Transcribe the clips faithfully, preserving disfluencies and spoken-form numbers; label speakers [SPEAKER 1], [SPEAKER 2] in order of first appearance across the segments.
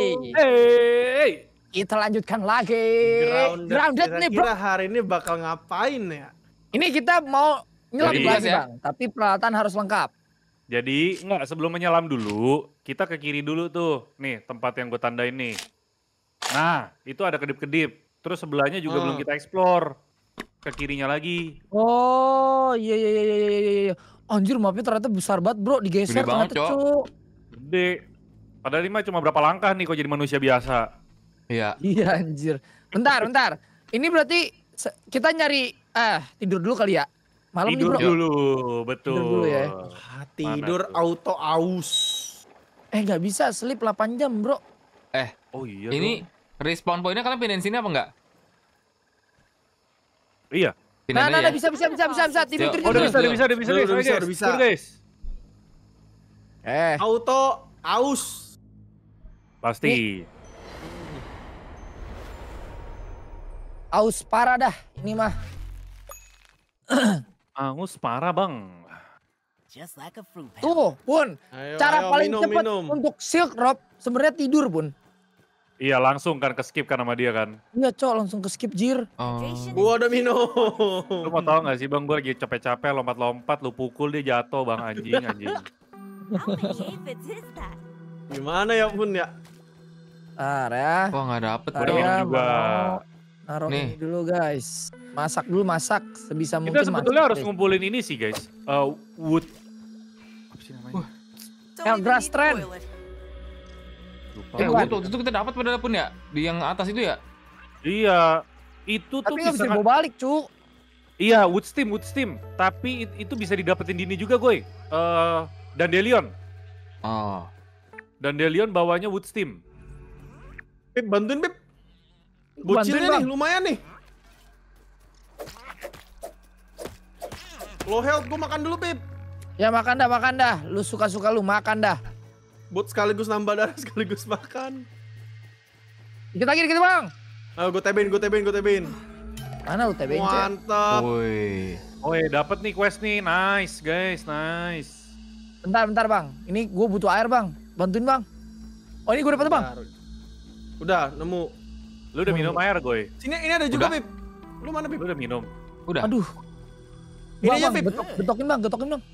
[SPEAKER 1] Hey,
[SPEAKER 2] kita lanjutkan lagi.
[SPEAKER 3] Grounded,
[SPEAKER 2] Grounded nih bro.
[SPEAKER 3] kira-kira hari ini bakal ngapain ya?
[SPEAKER 2] Ini kita mau nyelam
[SPEAKER 1] Jadi,
[SPEAKER 2] lagi
[SPEAKER 4] ya.
[SPEAKER 2] bang, tapi peralatan harus lengkap.
[SPEAKER 1] jadi enggak sebelum menyelam dulu, kita ke kiri dulu tuh. Nih tempat yang gue tandain nih. Nah, itu ada kedip-kedip. Terus sebelahnya juga
[SPEAKER 3] Hmm.
[SPEAKER 1] belum kita explore. Ke kirinya lagi.
[SPEAKER 2] Oh iya iya iya iya iya iya. Anjir mapnya ternyata besar banget bro, digeser
[SPEAKER 4] Gede banget,
[SPEAKER 2] ternyata
[SPEAKER 4] Cok.
[SPEAKER 2] Cuk.
[SPEAKER 1] Gede. Padahal ini mah cuma berapa langkah nih kok jadi manusia biasa.
[SPEAKER 4] Iya.
[SPEAKER 2] Iya anjir. Bentar bentar. Ini berarti se- kita nyari ah tidur dulu kali ya. Malam nih
[SPEAKER 1] Tidur
[SPEAKER 2] bro.
[SPEAKER 1] dulu, betul.
[SPEAKER 2] Tidur dulu ya.
[SPEAKER 3] Ah, tidur
[SPEAKER 1] Mana tuh?
[SPEAKER 3] auto aus.
[SPEAKER 2] Eh nggak bisa sleep delapan jam bro.
[SPEAKER 4] Eh,
[SPEAKER 1] Oh iya
[SPEAKER 4] ini respawn pointnya kalian pindahin sini apa enggak?
[SPEAKER 1] dong. Iya.
[SPEAKER 4] Pindahin
[SPEAKER 2] Nah, nah,
[SPEAKER 4] aja
[SPEAKER 2] nah,
[SPEAKER 4] ya.
[SPEAKER 2] bisa, bisa, bisa, bisa, bisa, tidur,
[SPEAKER 4] Yuk.
[SPEAKER 2] tidur,
[SPEAKER 1] Oh udah
[SPEAKER 2] tidur.
[SPEAKER 1] bisa, udah bisa, udah bisa,
[SPEAKER 3] Udah,
[SPEAKER 1] guys.
[SPEAKER 3] udah
[SPEAKER 1] Ayo,
[SPEAKER 3] bisa,
[SPEAKER 1] guys.
[SPEAKER 3] udah bisa.
[SPEAKER 1] Tidur, guys.
[SPEAKER 2] Eh,
[SPEAKER 3] Auto aus.
[SPEAKER 1] Pasti.
[SPEAKER 2] aus parah dah, ini mah.
[SPEAKER 1] Angus parah bang.
[SPEAKER 5] Just like a fruit pal.
[SPEAKER 2] Tuh, Pun.
[SPEAKER 3] Ayo,
[SPEAKER 2] Cara
[SPEAKER 3] ayo,
[SPEAKER 2] paling
[SPEAKER 3] minum,
[SPEAKER 2] cepat
[SPEAKER 3] minum.
[SPEAKER 2] untuk silk rope sebenarnya tidur, Pun.
[SPEAKER 1] Iya langsung kan ke skip kan sama dia kan.
[SPEAKER 2] Iya, Cok, langsung ke skip jir.
[SPEAKER 4] Oh.
[SPEAKER 3] Gua udah minum.
[SPEAKER 1] Lu mau tau gak sih bang, gue lagi capek-capek lompat-lompat, lu pukul dia jatuh bang, anjing, anjing.
[SPEAKER 5] How many aphids is that?
[SPEAKER 3] Gimana ya pun ya?
[SPEAKER 2] Bentar ya.
[SPEAKER 4] Wah, nggak dapet
[SPEAKER 1] Udah
[SPEAKER 4] gue.
[SPEAKER 1] minum
[SPEAKER 2] Saya
[SPEAKER 1] juga.
[SPEAKER 2] mau naruh
[SPEAKER 4] Nih.
[SPEAKER 2] ini dulu, guys. Masak dulu, masak. Sebisa mungkin
[SPEAKER 1] Kita sebetulnya
[SPEAKER 2] masak,
[SPEAKER 1] harus
[SPEAKER 2] guys.
[SPEAKER 1] ngumpulin ini sih guys. Eh, wood. Apa sih namanya?
[SPEAKER 5] Don't
[SPEAKER 2] El
[SPEAKER 5] even
[SPEAKER 2] grass
[SPEAKER 5] need to
[SPEAKER 2] trend.
[SPEAKER 5] boil it.
[SPEAKER 1] Lupa.
[SPEAKER 4] Eh,
[SPEAKER 2] Bukan.
[SPEAKER 4] wood waktu itu kita dapat padahal pun ya di yang atas itu ya.
[SPEAKER 1] Iya. Itu tuh
[SPEAKER 2] Tapi nggak bisa
[SPEAKER 1] bisa.
[SPEAKER 2] dibawa balik, Cuk.
[SPEAKER 1] Iya, wood steam, wood steam. Tapi it- itu bisa didapetin di ini juga, Goy. Eh, Dandelion.
[SPEAKER 4] Oh.
[SPEAKER 1] Dandelion bawahnya wood steam.
[SPEAKER 3] Pip, bantuin Pip.
[SPEAKER 2] Bantuin,
[SPEAKER 3] Bocilnya
[SPEAKER 2] Bang.
[SPEAKER 3] nih, lumayan nih. Low health, gua makan dulu Pip.
[SPEAKER 2] Ya makan dah, makan dah. Lu suka-suka lu makan dah.
[SPEAKER 3] Buat sekaligus nambah darah, sekaligus makan.
[SPEAKER 2] Dikit lagi, dikit bang.
[SPEAKER 3] Ayo gue tebein, gue tebein, gue tebein.
[SPEAKER 2] Mana lu tebing, Cek?
[SPEAKER 3] Mantap.
[SPEAKER 4] Woi.
[SPEAKER 1] Oh ya, dapet nih quest nih. Nice, guys. Nice.
[SPEAKER 2] Bentar, bentar bang. Ini gue butuh air bang. Bantuin bang. Oh ini gue dapet bang.
[SPEAKER 3] Bentar. Udah, nemu.
[SPEAKER 1] Lu udah minum air, Goy?
[SPEAKER 3] Sini, ini ada juga
[SPEAKER 4] Udah?
[SPEAKER 3] Pip. Lu mana Pip?
[SPEAKER 1] Lu udah minum?
[SPEAKER 4] Udah.
[SPEAKER 2] Aduh.
[SPEAKER 3] Ini
[SPEAKER 2] Bang,
[SPEAKER 3] aja,
[SPEAKER 2] bang,
[SPEAKER 3] Pip.
[SPEAKER 2] getok, getokin bang, getokin bang.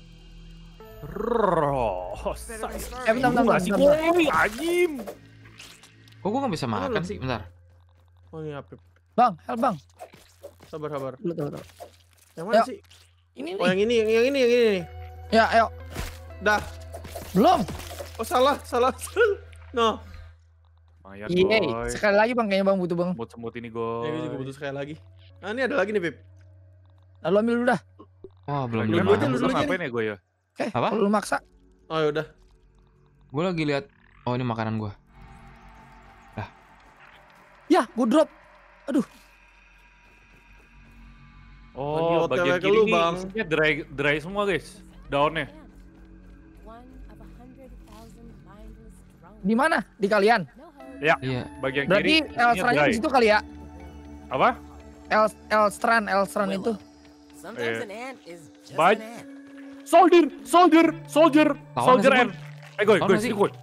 [SPEAKER 1] Roh,
[SPEAKER 2] Eh bentar, bentar, bentar.
[SPEAKER 1] Masih
[SPEAKER 2] bentar, bentar.
[SPEAKER 1] Goy, anjing.
[SPEAKER 4] Kok gue nggak bisa makan
[SPEAKER 3] Mana lu?
[SPEAKER 4] sih? Bentar.
[SPEAKER 3] Oh iya Pip.
[SPEAKER 2] Bang, help bang.
[SPEAKER 3] Sabar, sabar.
[SPEAKER 2] Lu tahu, tahu.
[SPEAKER 3] Yang mana
[SPEAKER 2] Yuk.
[SPEAKER 3] sih?
[SPEAKER 2] Ini
[SPEAKER 3] Oh
[SPEAKER 2] nih.
[SPEAKER 3] yang ini, yang, yang ini, yang ini nih.
[SPEAKER 2] Ya, ayo.
[SPEAKER 3] Dah.
[SPEAKER 2] Belum.
[SPEAKER 3] Oh salah, salah. No.
[SPEAKER 1] Lumayan,
[SPEAKER 2] Iya.
[SPEAKER 1] Goy.
[SPEAKER 2] Sekali lagi bang, kayaknya bang butuh bang.
[SPEAKER 1] Semut-semut ini,
[SPEAKER 3] Ya gue juga
[SPEAKER 1] Goy.
[SPEAKER 3] butuh sekali lagi. Nah ini ada lagi nih Pip.
[SPEAKER 2] Lalu ambil dulu dah.
[SPEAKER 4] Wah, belum
[SPEAKER 1] Lagi
[SPEAKER 3] Lu
[SPEAKER 4] belum
[SPEAKER 3] aja,
[SPEAKER 4] makan.
[SPEAKER 3] lu
[SPEAKER 1] lu
[SPEAKER 3] dulu aja
[SPEAKER 1] ngapain ya, Goy ya?
[SPEAKER 2] Eh,
[SPEAKER 4] Apa?
[SPEAKER 2] kalau lu maksa.
[SPEAKER 3] Oh yaudah.
[SPEAKER 4] Gue lagi lihat. Oh, ini makanan gue.
[SPEAKER 2] Ya, gue drop. Aduh.
[SPEAKER 1] Oh,
[SPEAKER 3] Lagi
[SPEAKER 1] bagian
[SPEAKER 3] O T W ke
[SPEAKER 1] kiri
[SPEAKER 3] lu,
[SPEAKER 1] nih
[SPEAKER 3] Bang.
[SPEAKER 1] isinya dry, dry semua, guys. Daunnya.
[SPEAKER 5] One of a hundred thousand mindless drones.
[SPEAKER 2] Di mana? Di kalian.
[SPEAKER 5] No hope.
[SPEAKER 1] Ya,
[SPEAKER 4] Iya.
[SPEAKER 1] bagian
[SPEAKER 2] Berarti
[SPEAKER 1] kiri isinya
[SPEAKER 2] Elstran
[SPEAKER 1] dry.
[SPEAKER 2] di situ kali ya.
[SPEAKER 1] Apa?
[SPEAKER 2] El Elstran, Elstran itu.
[SPEAKER 5] Sometimes
[SPEAKER 1] Eh.
[SPEAKER 5] an ant is just
[SPEAKER 1] Bye.
[SPEAKER 5] an ant.
[SPEAKER 1] Soldier, soldier, soldier,
[SPEAKER 4] Lawan
[SPEAKER 1] soldier
[SPEAKER 4] nasi,
[SPEAKER 1] end. Eh, Goy,
[SPEAKER 4] Lawan
[SPEAKER 1] Goy,
[SPEAKER 4] nasi.
[SPEAKER 1] sini, Goy.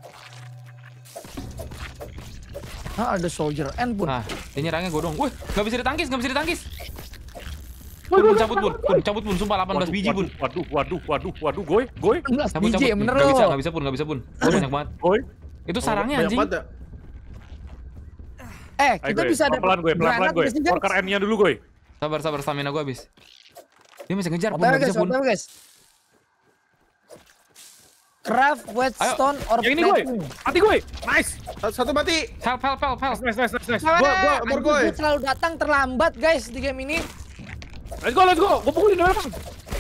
[SPEAKER 2] Ah, ada soldier end pun.
[SPEAKER 4] Nah, ini nyerangnya gue dong. Wih, nggak bisa ditangkis, nggak bisa ditangkis. Pun, pun, cabut pun, pun, cabut pun, sumpah delapan belas
[SPEAKER 1] Waduh,
[SPEAKER 4] biji pun.
[SPEAKER 1] Waduh, waduh, waduh, waduh, Goy, Goy,
[SPEAKER 2] enam belas
[SPEAKER 4] Cabut,
[SPEAKER 2] biji
[SPEAKER 4] cabut.
[SPEAKER 2] ya bener
[SPEAKER 4] Nggak bisa,
[SPEAKER 2] lo.
[SPEAKER 4] nggak bisa pun, nggak bisa pun. Gue banyak banget.
[SPEAKER 1] Goy.
[SPEAKER 4] Itu sarangnya
[SPEAKER 3] Banyak
[SPEAKER 4] anjing.
[SPEAKER 3] banget ya.
[SPEAKER 2] Eh,
[SPEAKER 1] Ayo,
[SPEAKER 2] kita
[SPEAKER 1] Goy.
[SPEAKER 2] bisa ada
[SPEAKER 1] pelan-pelan, Goy, pelan-pelan, Goy. Worker end-nya dulu, Goy.
[SPEAKER 4] Sabar, sabar, stamina gue habis. Dia masih ngejar pun,
[SPEAKER 2] Oke
[SPEAKER 4] nggak
[SPEAKER 2] guys,
[SPEAKER 4] bisa pun.
[SPEAKER 2] oke guys. Craft whetstone or
[SPEAKER 1] Yang ini, Goy.
[SPEAKER 2] plating.
[SPEAKER 1] Mati, Goy. Nice.
[SPEAKER 3] Satu, satu mati.
[SPEAKER 4] Help, help, help, help.
[SPEAKER 1] Nice, nice, nice, nice.
[SPEAKER 2] Nah,
[SPEAKER 3] Gua- gua-
[SPEAKER 2] anjing,
[SPEAKER 3] umur gue.
[SPEAKER 2] gua selalu datang terlambat guys di game ini.
[SPEAKER 1] Let's go, let's go. Gue pukulin dulu, Bang.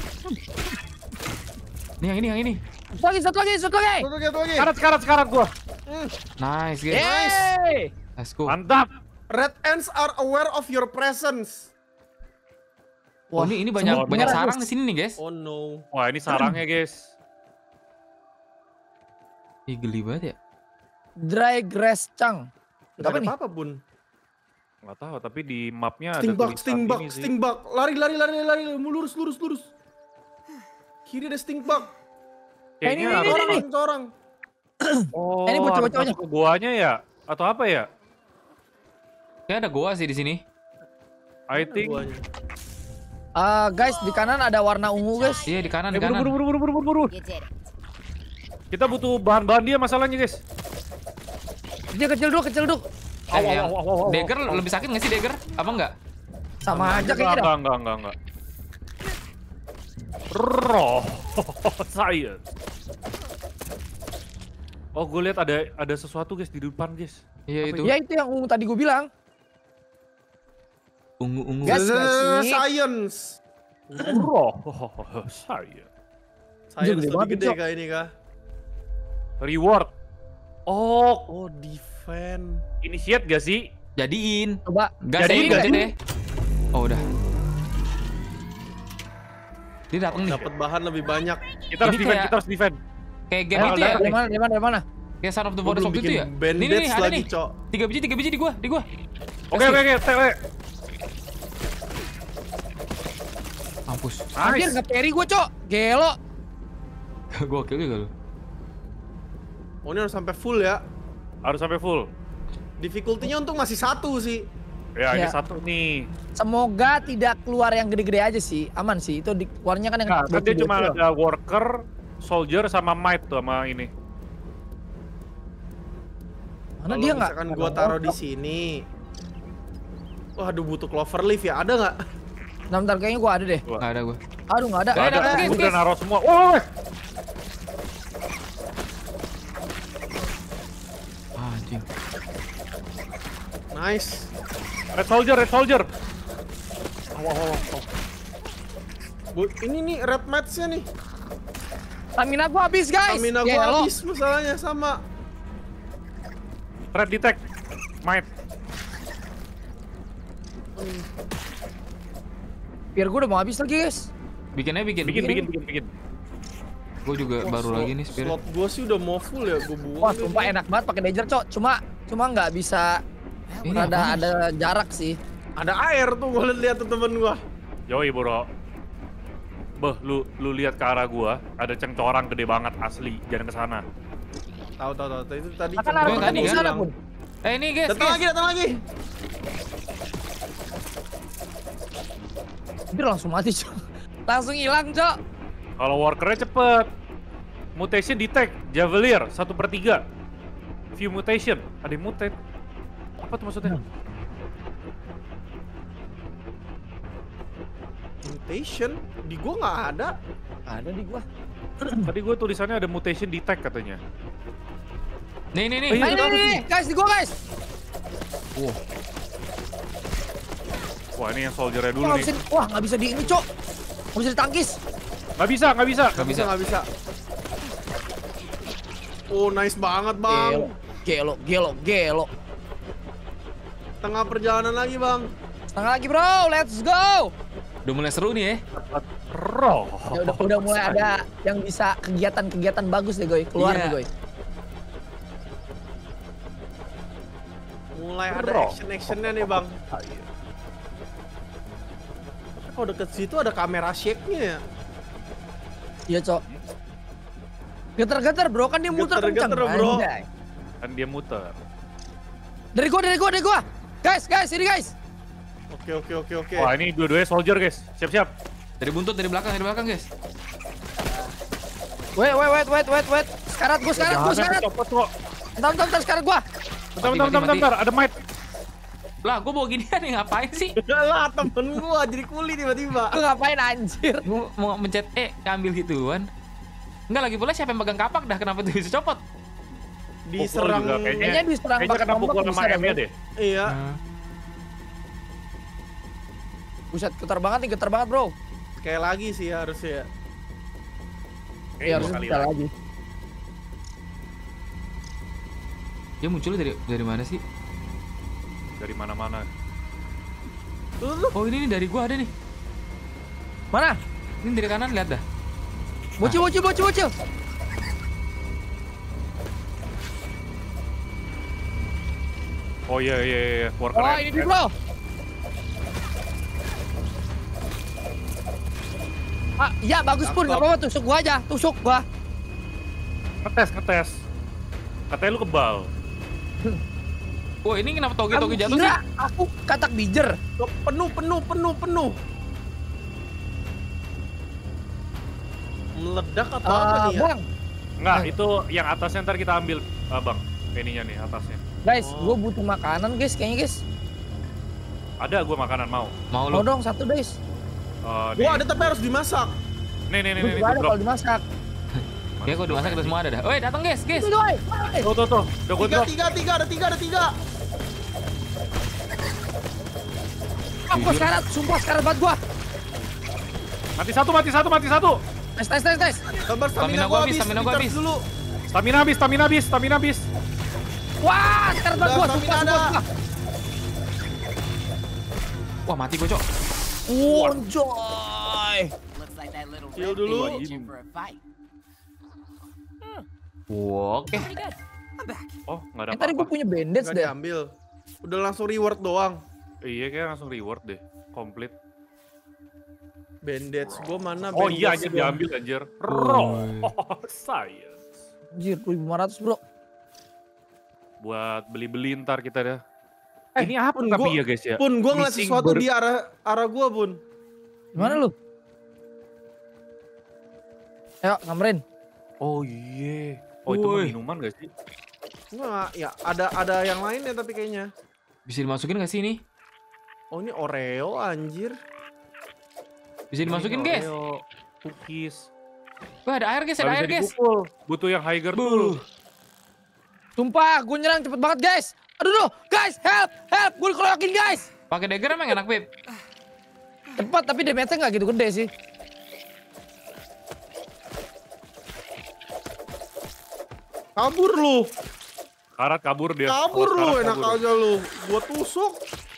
[SPEAKER 4] Nih, yang ini, yang ini.
[SPEAKER 2] Satu lagi, satu lagi, satu lagi.
[SPEAKER 3] Satu lagi, satu lagi.
[SPEAKER 1] Karat, karat, karat gua.
[SPEAKER 4] Nice, guys.
[SPEAKER 2] Yeay.
[SPEAKER 4] Let's go.
[SPEAKER 1] Mantap.
[SPEAKER 3] Red ants are aware of your presence.
[SPEAKER 4] Oh, ini, ini banyak,
[SPEAKER 1] semut
[SPEAKER 4] banyak
[SPEAKER 2] merah,
[SPEAKER 4] sarang
[SPEAKER 2] guys.
[SPEAKER 4] di sini nih, guys.
[SPEAKER 3] Oh no.
[SPEAKER 1] Wah, ini sarangnya, guys.
[SPEAKER 4] Ih, geli banget ya.
[SPEAKER 2] Dry grass chunk.
[SPEAKER 3] Gak
[SPEAKER 2] Apa
[SPEAKER 3] ada
[SPEAKER 2] nih?
[SPEAKER 3] apa-apa bun.
[SPEAKER 1] Nggak tahu, tapi di mapnya ada
[SPEAKER 3] Stingbug,
[SPEAKER 1] tulisan
[SPEAKER 3] stingbug,
[SPEAKER 1] ini sih.
[SPEAKER 3] stingbug. Lari, lari, lari, lari. Lurus, lurus, lurus. Kiri ada stingbug.
[SPEAKER 2] Eh, ini,
[SPEAKER 1] Kayaknya
[SPEAKER 2] ini,
[SPEAKER 1] harus-
[SPEAKER 2] ini, ini.
[SPEAKER 3] Orang, orang.
[SPEAKER 1] Oh,
[SPEAKER 2] Eh, ini bocah-bocahnya.
[SPEAKER 1] harus masuk ke guanya ya? atau apa ya?
[SPEAKER 4] Kayak ada goa sih di sini.
[SPEAKER 1] I think.
[SPEAKER 3] Guanya.
[SPEAKER 2] Ah, guys, di kanan ada warna ungu, guys.
[SPEAKER 4] Iya di kanan
[SPEAKER 1] Eh,
[SPEAKER 4] di
[SPEAKER 1] buru,
[SPEAKER 4] kanan.
[SPEAKER 1] buru, buru, buru, buru, buru.
[SPEAKER 5] You did it.
[SPEAKER 1] Kita butuh bahan-bahan dia masalahnya, guys.
[SPEAKER 2] Dia kecil dulu, kecil dulu.
[SPEAKER 4] Eh, yang dagger lebih sakit nggak sih dagger? Apa enggak?
[SPEAKER 2] Sama aja
[SPEAKER 1] Enggak,
[SPEAKER 2] kayaknya dah.
[SPEAKER 1] enggak, enggak, enggak, enggak. Roh, saya. Oh, gue lihat ada ada sesuatu guys di depan guys.
[SPEAKER 4] Iya itu.
[SPEAKER 2] Ya itu yang ungu tadi gue bilang.
[SPEAKER 4] Ungu-ungu.
[SPEAKER 2] Gas
[SPEAKER 3] Z-
[SPEAKER 2] nggak sih?
[SPEAKER 3] Science.
[SPEAKER 1] Roh, saya.
[SPEAKER 3] Science
[SPEAKER 2] Gede
[SPEAKER 3] lebih
[SPEAKER 2] banget,
[SPEAKER 3] gede
[SPEAKER 2] Cok.
[SPEAKER 3] kah ini kah?
[SPEAKER 1] Reward. Oh,
[SPEAKER 3] Oh, defend.
[SPEAKER 1] initiate gak sih?
[SPEAKER 4] Jadiin.
[SPEAKER 2] Coba.
[SPEAKER 4] Gas
[SPEAKER 1] Jadiin
[SPEAKER 4] deh,
[SPEAKER 1] nggak
[SPEAKER 4] gas
[SPEAKER 1] sih?
[SPEAKER 4] deh. Oh udah. Dia datang nih.
[SPEAKER 3] Dapat bahan lebih banyak.
[SPEAKER 1] Kita harus
[SPEAKER 4] Ini
[SPEAKER 1] defend,
[SPEAKER 4] kayak-
[SPEAKER 1] kita harus defend.
[SPEAKER 4] Kayak game
[SPEAKER 1] Ayo,
[SPEAKER 4] itu ya.
[SPEAKER 1] datang
[SPEAKER 2] Dari mana, dari mana, dari mana?
[SPEAKER 4] Kayak Son of the
[SPEAKER 3] Gua
[SPEAKER 4] Forest
[SPEAKER 3] belum
[SPEAKER 4] waktu itu
[SPEAKER 3] bikin
[SPEAKER 4] ya. Nih nih
[SPEAKER 3] bandage
[SPEAKER 4] nih ada
[SPEAKER 3] lagi,
[SPEAKER 4] nih.
[SPEAKER 3] Cok.
[SPEAKER 4] Tiga biji, tiga biji di gua, di gua.
[SPEAKER 1] Oke, oke, oke, T W.
[SPEAKER 4] Mampus.
[SPEAKER 2] Hampir
[SPEAKER 1] Nice.
[SPEAKER 2] nggak carry gue, Cok. Gelo.
[SPEAKER 4] Gua kill juga lu.
[SPEAKER 3] Oh, ini harus sampai full ya.
[SPEAKER 1] Harus sampai full.
[SPEAKER 3] Difficulty-nya untung masih satu sih.
[SPEAKER 1] Ya, ini
[SPEAKER 2] Ya.
[SPEAKER 1] satu nih.
[SPEAKER 2] Semoga tidak keluar yang gede-gede aja sih. Aman sih. Itu di keluarnya kan yang
[SPEAKER 1] Nah, kan dia
[SPEAKER 2] bocil-bocil.
[SPEAKER 1] cuma ada worker, soldier, sama might tuh sama ini.
[SPEAKER 2] Mana
[SPEAKER 3] Kalau
[SPEAKER 2] dia nggak?
[SPEAKER 3] misalkan gua taruh di sini. Waduh, butuh clover leaf ya. Ada nggak?
[SPEAKER 2] Nah, bentar kayaknya gue ada deh.
[SPEAKER 4] Nggak ada gua.
[SPEAKER 2] Aduh nggak ada.
[SPEAKER 4] Eh,
[SPEAKER 1] Gak
[SPEAKER 4] datang,
[SPEAKER 1] ada,
[SPEAKER 4] guys,
[SPEAKER 1] gue udah
[SPEAKER 4] guys.
[SPEAKER 1] naruh semua. Oh,
[SPEAKER 4] Ah, anjing.
[SPEAKER 3] Nice.
[SPEAKER 1] red soldier, red soldier.
[SPEAKER 3] Bu, ini nih red match-nya nih.
[SPEAKER 2] Stamina gue habis, guys.
[SPEAKER 3] Stamina
[SPEAKER 2] Gelo.
[SPEAKER 3] gua habis masalahnya sama.
[SPEAKER 1] Red detect, might.
[SPEAKER 2] Biar gue udah mau habis lagi, guys.
[SPEAKER 4] Bikin aja bikin.
[SPEAKER 1] Bikin, bikin, bikin, bikin.
[SPEAKER 4] Gua juga
[SPEAKER 3] Wah,
[SPEAKER 4] baru
[SPEAKER 3] slot-
[SPEAKER 4] lagi nih spirit.
[SPEAKER 3] Slot gua sih udah mau full ya, gua buang.
[SPEAKER 2] Wah,
[SPEAKER 3] deh
[SPEAKER 2] sumpah
[SPEAKER 3] ini.
[SPEAKER 2] enak banget pakai Danger, Cok. Cuma cuma nggak bisa
[SPEAKER 4] Ini
[SPEAKER 2] ada
[SPEAKER 4] apaan?
[SPEAKER 2] ada jarak sih.
[SPEAKER 3] Ada air tuh, gua lihat tuh temen gua.
[SPEAKER 1] Yoi bro. Beh, lu lu lihat ke arah gua, ada cengcorang gede banget asli. Jangan ke sana.
[SPEAKER 3] Tahu tahu tahu. Itu tadi.
[SPEAKER 2] Akan
[SPEAKER 3] cuma
[SPEAKER 2] ada
[SPEAKER 4] Gua
[SPEAKER 2] ketemu
[SPEAKER 4] tadi
[SPEAKER 2] di
[SPEAKER 4] kan
[SPEAKER 2] sana
[SPEAKER 3] bilang.
[SPEAKER 2] pun.
[SPEAKER 4] Eh ini guys,
[SPEAKER 3] Datang
[SPEAKER 4] guys.
[SPEAKER 3] lagi, datang lagi.
[SPEAKER 2] Dia langsung mati, Cok. Langsung hilang, Cok.
[SPEAKER 1] Kalau workernya cepet. Mutation detect, Javelier, satu per tiga. View mutation, ada yang mutate. Apa tuh maksudnya?
[SPEAKER 3] Mutation di gua nggak ada.
[SPEAKER 2] Ada di gua.
[SPEAKER 1] Tadi gue tulisannya ada mutation detect katanya.
[SPEAKER 4] Nih nih nih.
[SPEAKER 1] Oh, iya.
[SPEAKER 2] Nah, ini, ini, ini, guys, di gua, guys.
[SPEAKER 4] Wow.
[SPEAKER 1] Wah ini yang soldiernya dulu
[SPEAKER 2] Wah, nggak
[SPEAKER 1] nih.
[SPEAKER 2] bisa, wah, nggak bisa di ini, Cok. Nggak bisa ditangkis.
[SPEAKER 1] Nggak bisa, nggak bisa.
[SPEAKER 4] Gak bisa.
[SPEAKER 3] Nggak bisa. Oh, nice banget, Bang.
[SPEAKER 2] Gelo, gelo, gelo.
[SPEAKER 3] Tengah perjalanan lagi, Bang.
[SPEAKER 2] Setengah lagi, bro. Let's go.
[SPEAKER 4] Udah mulai seru nih ya.
[SPEAKER 1] Roh.
[SPEAKER 2] Ya udah, udah mulai ada yang bisa kegiatan-kegiatan bagus deh, Goy. Keluar
[SPEAKER 4] Iya.
[SPEAKER 2] nih, Goy.
[SPEAKER 3] Mulai ada
[SPEAKER 1] Bro.
[SPEAKER 3] action-actionnya nih, Bang. Tapi kalau deket situ ada kamera shake-nya ya.
[SPEAKER 2] Iya, Cok. Geter-geter, bro. Kan dia muter
[SPEAKER 3] Geter-geter,
[SPEAKER 2] kencang.
[SPEAKER 3] bro.
[SPEAKER 2] Anjay.
[SPEAKER 1] Kan dia muter.
[SPEAKER 2] Dari gua, dari gua, dari gua. Guys, guys, ini guys.
[SPEAKER 3] Oke, oke, oke, oke.
[SPEAKER 1] Wah ini dua-duanya soldier guys. Siap-siap.
[SPEAKER 4] Dari buntut, dari belakang, dari belakang guys.
[SPEAKER 2] Wait, wait, wait, wait, wait, wait. Sekarat gua, sekarat gua,
[SPEAKER 1] Jahannya
[SPEAKER 2] sekarat.
[SPEAKER 1] kecopot kok.
[SPEAKER 2] Bentar, bentar, bentar, sekarat gua.
[SPEAKER 1] Bentar,
[SPEAKER 4] Mati,
[SPEAKER 1] bentar,
[SPEAKER 4] mati,
[SPEAKER 1] bentar, bentar,
[SPEAKER 4] mati.
[SPEAKER 1] bentar. Ada might.
[SPEAKER 4] Lah, gua bawa ginian nih ngapain sih?
[SPEAKER 3] lah, temen gua jadi kuli tiba-tiba.
[SPEAKER 2] Lu ngapain anjir?
[SPEAKER 4] Gua mau mencet E, ambil gituan. Enggak lagi pula siapa yang pegang kapak dah, kenapa tuh bisa copot?
[SPEAKER 3] Diserang.
[SPEAKER 1] Pukul juga kayaknya.
[SPEAKER 2] Kayaknya diserang
[SPEAKER 1] Kayaknya
[SPEAKER 2] pakai
[SPEAKER 1] kena
[SPEAKER 2] tombak
[SPEAKER 1] pukul
[SPEAKER 2] bisa
[SPEAKER 1] sama
[SPEAKER 2] dah,
[SPEAKER 1] M-nya
[SPEAKER 2] bro.
[SPEAKER 1] deh.
[SPEAKER 3] Iya.
[SPEAKER 4] Nah,
[SPEAKER 2] Buset, getar banget nih, getar banget, bro.
[SPEAKER 3] Sekali lagi sih harusnya.
[SPEAKER 1] Kayaknya
[SPEAKER 2] Iya,
[SPEAKER 1] dua
[SPEAKER 2] harus
[SPEAKER 1] kali
[SPEAKER 2] getar
[SPEAKER 1] lagi.
[SPEAKER 2] lagi.
[SPEAKER 4] dia munculnya dari dari mana sih?
[SPEAKER 1] Dari mana-mana.
[SPEAKER 3] Tuh, tuh.
[SPEAKER 4] Oh, ini nih dari gua ada nih.
[SPEAKER 2] Mana?
[SPEAKER 4] Ini dari kanan, lihat dah.
[SPEAKER 2] Bocil, bocil, bocil, bocil.
[SPEAKER 1] Oh iya iya iya. Worker
[SPEAKER 2] Oh, ini dia, bro. Ah, iya bagus pun, nggak apa-apa, tusuk gua aja, tusuk gua.
[SPEAKER 1] Ngetes, ngetes. Katanya lu kebal.
[SPEAKER 4] Wah, ini kenapa toge-toge
[SPEAKER 2] Kamu
[SPEAKER 4] jatuh sih?
[SPEAKER 2] kira aku katak bijer?
[SPEAKER 3] Loh, penuh, penuh, penuh, penuh. Meledak atau apa
[SPEAKER 2] Ah,
[SPEAKER 3] nih ya?
[SPEAKER 2] bang,
[SPEAKER 1] Enggak, itu yang atasnya ntar kita ambil, ah, Bang. Ininya nih atasnya.
[SPEAKER 2] guys,
[SPEAKER 3] Oh.
[SPEAKER 2] gue butuh makanan guys, kayaknya guys.
[SPEAKER 1] Ada gua makanan mau.
[SPEAKER 4] Mau
[SPEAKER 2] Mau
[SPEAKER 4] lu?
[SPEAKER 2] dong satu guys.
[SPEAKER 1] Eh, nih.
[SPEAKER 3] Gua ada tapi harus dimasak.
[SPEAKER 1] Nih nih nih
[SPEAKER 2] Gue
[SPEAKER 1] nih,
[SPEAKER 2] juga
[SPEAKER 1] nih
[SPEAKER 2] ada
[SPEAKER 1] drop.
[SPEAKER 2] kalau dimasak.
[SPEAKER 4] Ya, kok dimasak kita semua ada dah. Woi, datang guys, guys.
[SPEAKER 2] Itu doi.
[SPEAKER 1] Tuh tuh tuh, udah gua
[SPEAKER 3] Tiga,
[SPEAKER 1] drop.
[SPEAKER 3] tiga, tiga, ada tiga, ada tiga.
[SPEAKER 2] Aku sekarat, sumpah sekarat banget gua.
[SPEAKER 1] Mati satu, mati satu, mati satu.
[SPEAKER 2] Nice, nice, nice, nice.
[SPEAKER 3] Sabar,
[SPEAKER 4] Stamina
[SPEAKER 3] stamina
[SPEAKER 4] gua
[SPEAKER 3] gua
[SPEAKER 4] habis,
[SPEAKER 3] habis,
[SPEAKER 4] stamina gua
[SPEAKER 3] di-charge
[SPEAKER 4] habis.
[SPEAKER 3] dulu.
[SPEAKER 1] Stamina habis, stamina habis, stamina habis.
[SPEAKER 2] Wah, sekarat banget
[SPEAKER 3] Udah,
[SPEAKER 2] gua,
[SPEAKER 3] stamina
[SPEAKER 2] sumpah,
[SPEAKER 3] ada.
[SPEAKER 2] sumpah, sumpah.
[SPEAKER 4] Wah, mati gua, Cok.
[SPEAKER 2] Wonjoy.
[SPEAKER 6] Looks like that little
[SPEAKER 3] Heal
[SPEAKER 6] red
[SPEAKER 3] dulu.
[SPEAKER 6] thing is in for a fight.
[SPEAKER 4] Wah, oke.
[SPEAKER 5] Pretty good.
[SPEAKER 1] Oh, nggak ada
[SPEAKER 2] Eh, tadi
[SPEAKER 1] apa-apa.
[SPEAKER 2] gue punya bandage
[SPEAKER 3] Nggak
[SPEAKER 2] deh.
[SPEAKER 3] diambil. Udah langsung reward doang.
[SPEAKER 1] Iya, kayak langsung reward deh. Complete.
[SPEAKER 3] Bandage gua mana?
[SPEAKER 1] Oh iya,
[SPEAKER 3] bandage
[SPEAKER 1] anjir
[SPEAKER 3] gua?
[SPEAKER 1] diambil anjir. Raw science.
[SPEAKER 2] Anjir, dua ribu lima ratus bro.
[SPEAKER 1] Buat beli-beli ntar kita dah.
[SPEAKER 3] Eh,
[SPEAKER 1] Ini apa
[SPEAKER 3] Pun,
[SPEAKER 1] tapi
[SPEAKER 3] gua-
[SPEAKER 1] ya guys ya?
[SPEAKER 3] Pun, gua ngeliat
[SPEAKER 1] Missing
[SPEAKER 3] sesuatu
[SPEAKER 1] ber-
[SPEAKER 3] di arah arah gua, Bun.
[SPEAKER 2] Gimana lu? Ayo, samperin.
[SPEAKER 1] Oh iya. Oh itu
[SPEAKER 4] Woi.
[SPEAKER 1] minuman gak sih?
[SPEAKER 3] Enggak, ya ada ada yang lainnya tapi kayaknya.
[SPEAKER 4] Bisa dimasukin gak sih ini?
[SPEAKER 3] Oh, ini Oreo anjir.
[SPEAKER 4] Bisa dimasukin,
[SPEAKER 1] Ini
[SPEAKER 4] guys.
[SPEAKER 1] Oreo, cookies.
[SPEAKER 4] Wah, ada air, guys.
[SPEAKER 1] Gak
[SPEAKER 4] Ada
[SPEAKER 1] bisa
[SPEAKER 4] air, guys.
[SPEAKER 1] dipukul. Butuh yang higher
[SPEAKER 4] Buh.
[SPEAKER 1] dulu.
[SPEAKER 2] Sumpah, gue nyerang cepet banget guys. Aduh, duh, guys, help, help, gue dikeroyokin guys.
[SPEAKER 4] Pakai dagger emang enak, Beb.
[SPEAKER 2] Cepat, tapi damage-nya nggak gitu gede sih.
[SPEAKER 3] Kabur lu.
[SPEAKER 1] Karat kabur dia.
[SPEAKER 3] Kabur
[SPEAKER 1] Kalau
[SPEAKER 3] lu,
[SPEAKER 1] Karat
[SPEAKER 3] enak
[SPEAKER 1] kabur.
[SPEAKER 3] aja lu. Gua tusuk.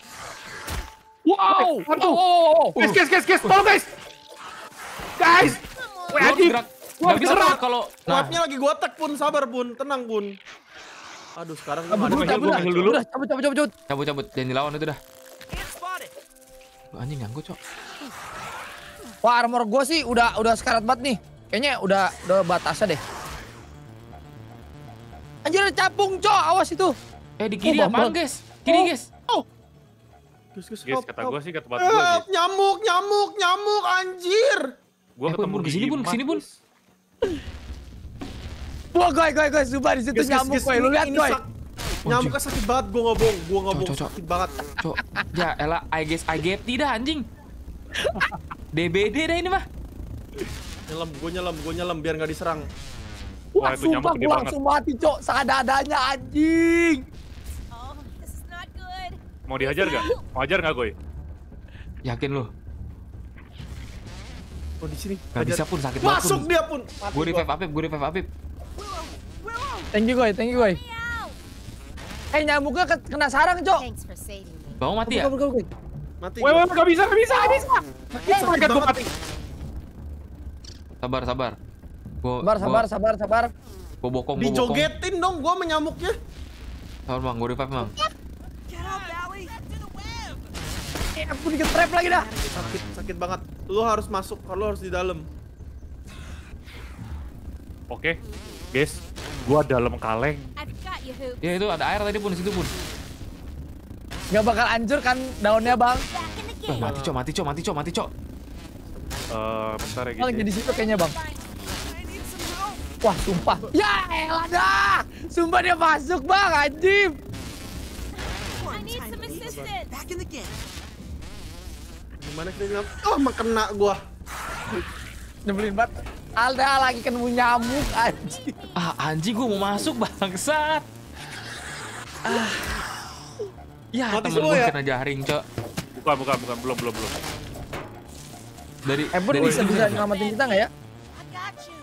[SPEAKER 2] Wow,
[SPEAKER 1] Eh, aduh.
[SPEAKER 2] wow, wow, wow.
[SPEAKER 1] Guys, guys, guys, guys, tolong guys. Guys. Weh,
[SPEAKER 4] Lu harus
[SPEAKER 1] anjing.
[SPEAKER 4] gerak.
[SPEAKER 1] Gua
[SPEAKER 4] Gak bisa
[SPEAKER 1] gerak.
[SPEAKER 4] gerak kalau... Nah,
[SPEAKER 3] Kuatnya lagi gua tag, Pun. Sabar, Pun. Tenang, Pun. Aduh, sekarang gua
[SPEAKER 2] Cabut
[SPEAKER 3] nggak
[SPEAKER 2] dulu,
[SPEAKER 3] ada
[SPEAKER 2] cabut
[SPEAKER 1] gua
[SPEAKER 2] dah.
[SPEAKER 1] ambil dulu.
[SPEAKER 2] Udah, cabut, cabut, cabut, cabut.
[SPEAKER 4] cabut-cabut. Jangan dilawan itu dah. Wah, anjing nyangkut, Cok.
[SPEAKER 2] Wah, armor gue sih udah udah sekarat banget nih. Kayaknya udah udah batasnya deh. Anjir, ada capung, cok. Awas itu.
[SPEAKER 4] Eh, di kiri
[SPEAKER 2] Oh,
[SPEAKER 4] apaan,
[SPEAKER 2] Bambang.
[SPEAKER 4] guys? Kiri,
[SPEAKER 2] Oh.
[SPEAKER 4] guys.
[SPEAKER 3] Guys, guys,
[SPEAKER 1] Guys,
[SPEAKER 3] help,
[SPEAKER 1] kata
[SPEAKER 3] help.
[SPEAKER 1] gua sih ke tempat gua
[SPEAKER 3] Help,
[SPEAKER 1] guys.
[SPEAKER 3] nyamuk, nyamuk, nyamuk, anjir.
[SPEAKER 1] Gua
[SPEAKER 4] Eh, Bun,
[SPEAKER 1] ketemu
[SPEAKER 4] Bun,
[SPEAKER 1] di
[SPEAKER 4] kesini, Bun,
[SPEAKER 1] Imas,
[SPEAKER 4] kesini, Bun.
[SPEAKER 1] guys.
[SPEAKER 2] Wah, guys, guys, guys, sumpah di situ
[SPEAKER 3] Guys, guys,
[SPEAKER 2] nyamuk,
[SPEAKER 3] guys,
[SPEAKER 2] guys. Lu
[SPEAKER 3] ini-
[SPEAKER 2] lihat,
[SPEAKER 3] ini
[SPEAKER 2] guys.
[SPEAKER 3] sak- Nyamuknya sakit banget, gua nggak bohong, gua nggak
[SPEAKER 4] Cok,
[SPEAKER 3] bohong,
[SPEAKER 4] cok, cok.
[SPEAKER 3] sakit banget.
[SPEAKER 4] Cok. Ya, elah, I guess I get tidak, anjing. D B D dah ini mah.
[SPEAKER 3] Nyelam, gua nyelam, gua nyelam biar nggak diserang.
[SPEAKER 2] Wah,
[SPEAKER 1] Wah, itu nyamuk
[SPEAKER 2] sumpah
[SPEAKER 1] gede
[SPEAKER 2] gue
[SPEAKER 1] banget.
[SPEAKER 2] langsung mati, cok. Seadanya anjing.
[SPEAKER 5] Oh, this is not good.
[SPEAKER 1] Mau dihajar gak? Mau hajar gak Goy?
[SPEAKER 4] Yakin lu?
[SPEAKER 3] Oh, di sini.
[SPEAKER 4] Gak
[SPEAKER 3] Hajar.
[SPEAKER 4] bisa, Pun, sakit banget,
[SPEAKER 3] Masuk
[SPEAKER 4] Pun.
[SPEAKER 3] dia, Pun. Mati
[SPEAKER 4] Gue
[SPEAKER 3] gua.
[SPEAKER 4] revive Apip, gue revive Apip.
[SPEAKER 2] Thank you, guys. Thank you, guys. Eh, nyamuknya ke- kena sarang, cok.
[SPEAKER 5] Thanks for saving me.
[SPEAKER 4] Bang mati ya?
[SPEAKER 2] Kabur, kabur, kabur.
[SPEAKER 3] Mati.
[SPEAKER 1] Weh,
[SPEAKER 3] gua.
[SPEAKER 1] weh, gak bisa, gak bisa, gak bisa.
[SPEAKER 3] Sakit,
[SPEAKER 1] Oh my
[SPEAKER 3] sakit
[SPEAKER 1] god, gua
[SPEAKER 3] banget.
[SPEAKER 1] mati.
[SPEAKER 4] Sabar, sabar. Gua,
[SPEAKER 2] Sabar, sabar, sabar, sabar.
[SPEAKER 4] Gue bokong, gue bokong.
[SPEAKER 3] Dijogetin dong gua sama nyamuknya.
[SPEAKER 4] Sabar, Bang, gue revive, Bang.
[SPEAKER 2] Eh, aku dikit trap lagi dah.
[SPEAKER 3] Sakit, sakit banget. Lu harus masuk, lu harus di dalam.
[SPEAKER 1] Oke, guys. Gua dalam kaleng.
[SPEAKER 5] I've got you, Hoop.
[SPEAKER 4] Ya, itu ada air tadi, Pun, di situ, Pun.
[SPEAKER 2] Gak bakal hancur kan daunnya, bang.
[SPEAKER 5] Back in the
[SPEAKER 4] Eh,
[SPEAKER 5] game.
[SPEAKER 4] mati, Cok, mati, Cok, mati, Cok, mati, Cok.
[SPEAKER 1] Eh, bentar ya
[SPEAKER 2] Bang,
[SPEAKER 1] guys.
[SPEAKER 2] jadi situ kayaknya, bang. Wah, sumpah. Ya elah dah. Sumpah dia masuk, bang. Anjing.
[SPEAKER 5] I need some assistance.
[SPEAKER 3] Gimana kita nyam? Oh, makena gua.
[SPEAKER 2] Nyebelin banget. Alda lagi ketemu nyamuk, anjing.
[SPEAKER 4] Ah, anjing, gue mau masuk, bangsat. Ah. Ya,
[SPEAKER 3] Mati
[SPEAKER 4] temen
[SPEAKER 3] semua
[SPEAKER 4] gue
[SPEAKER 3] ya?
[SPEAKER 4] kena jaring, Cok.
[SPEAKER 1] Bukan, bukan, bukan, belum, belum, belum.
[SPEAKER 4] Dari,
[SPEAKER 2] Eh, Bun,
[SPEAKER 4] dari
[SPEAKER 2] bisa bisa nyelamatin kita nggak ya?
[SPEAKER 5] I got you.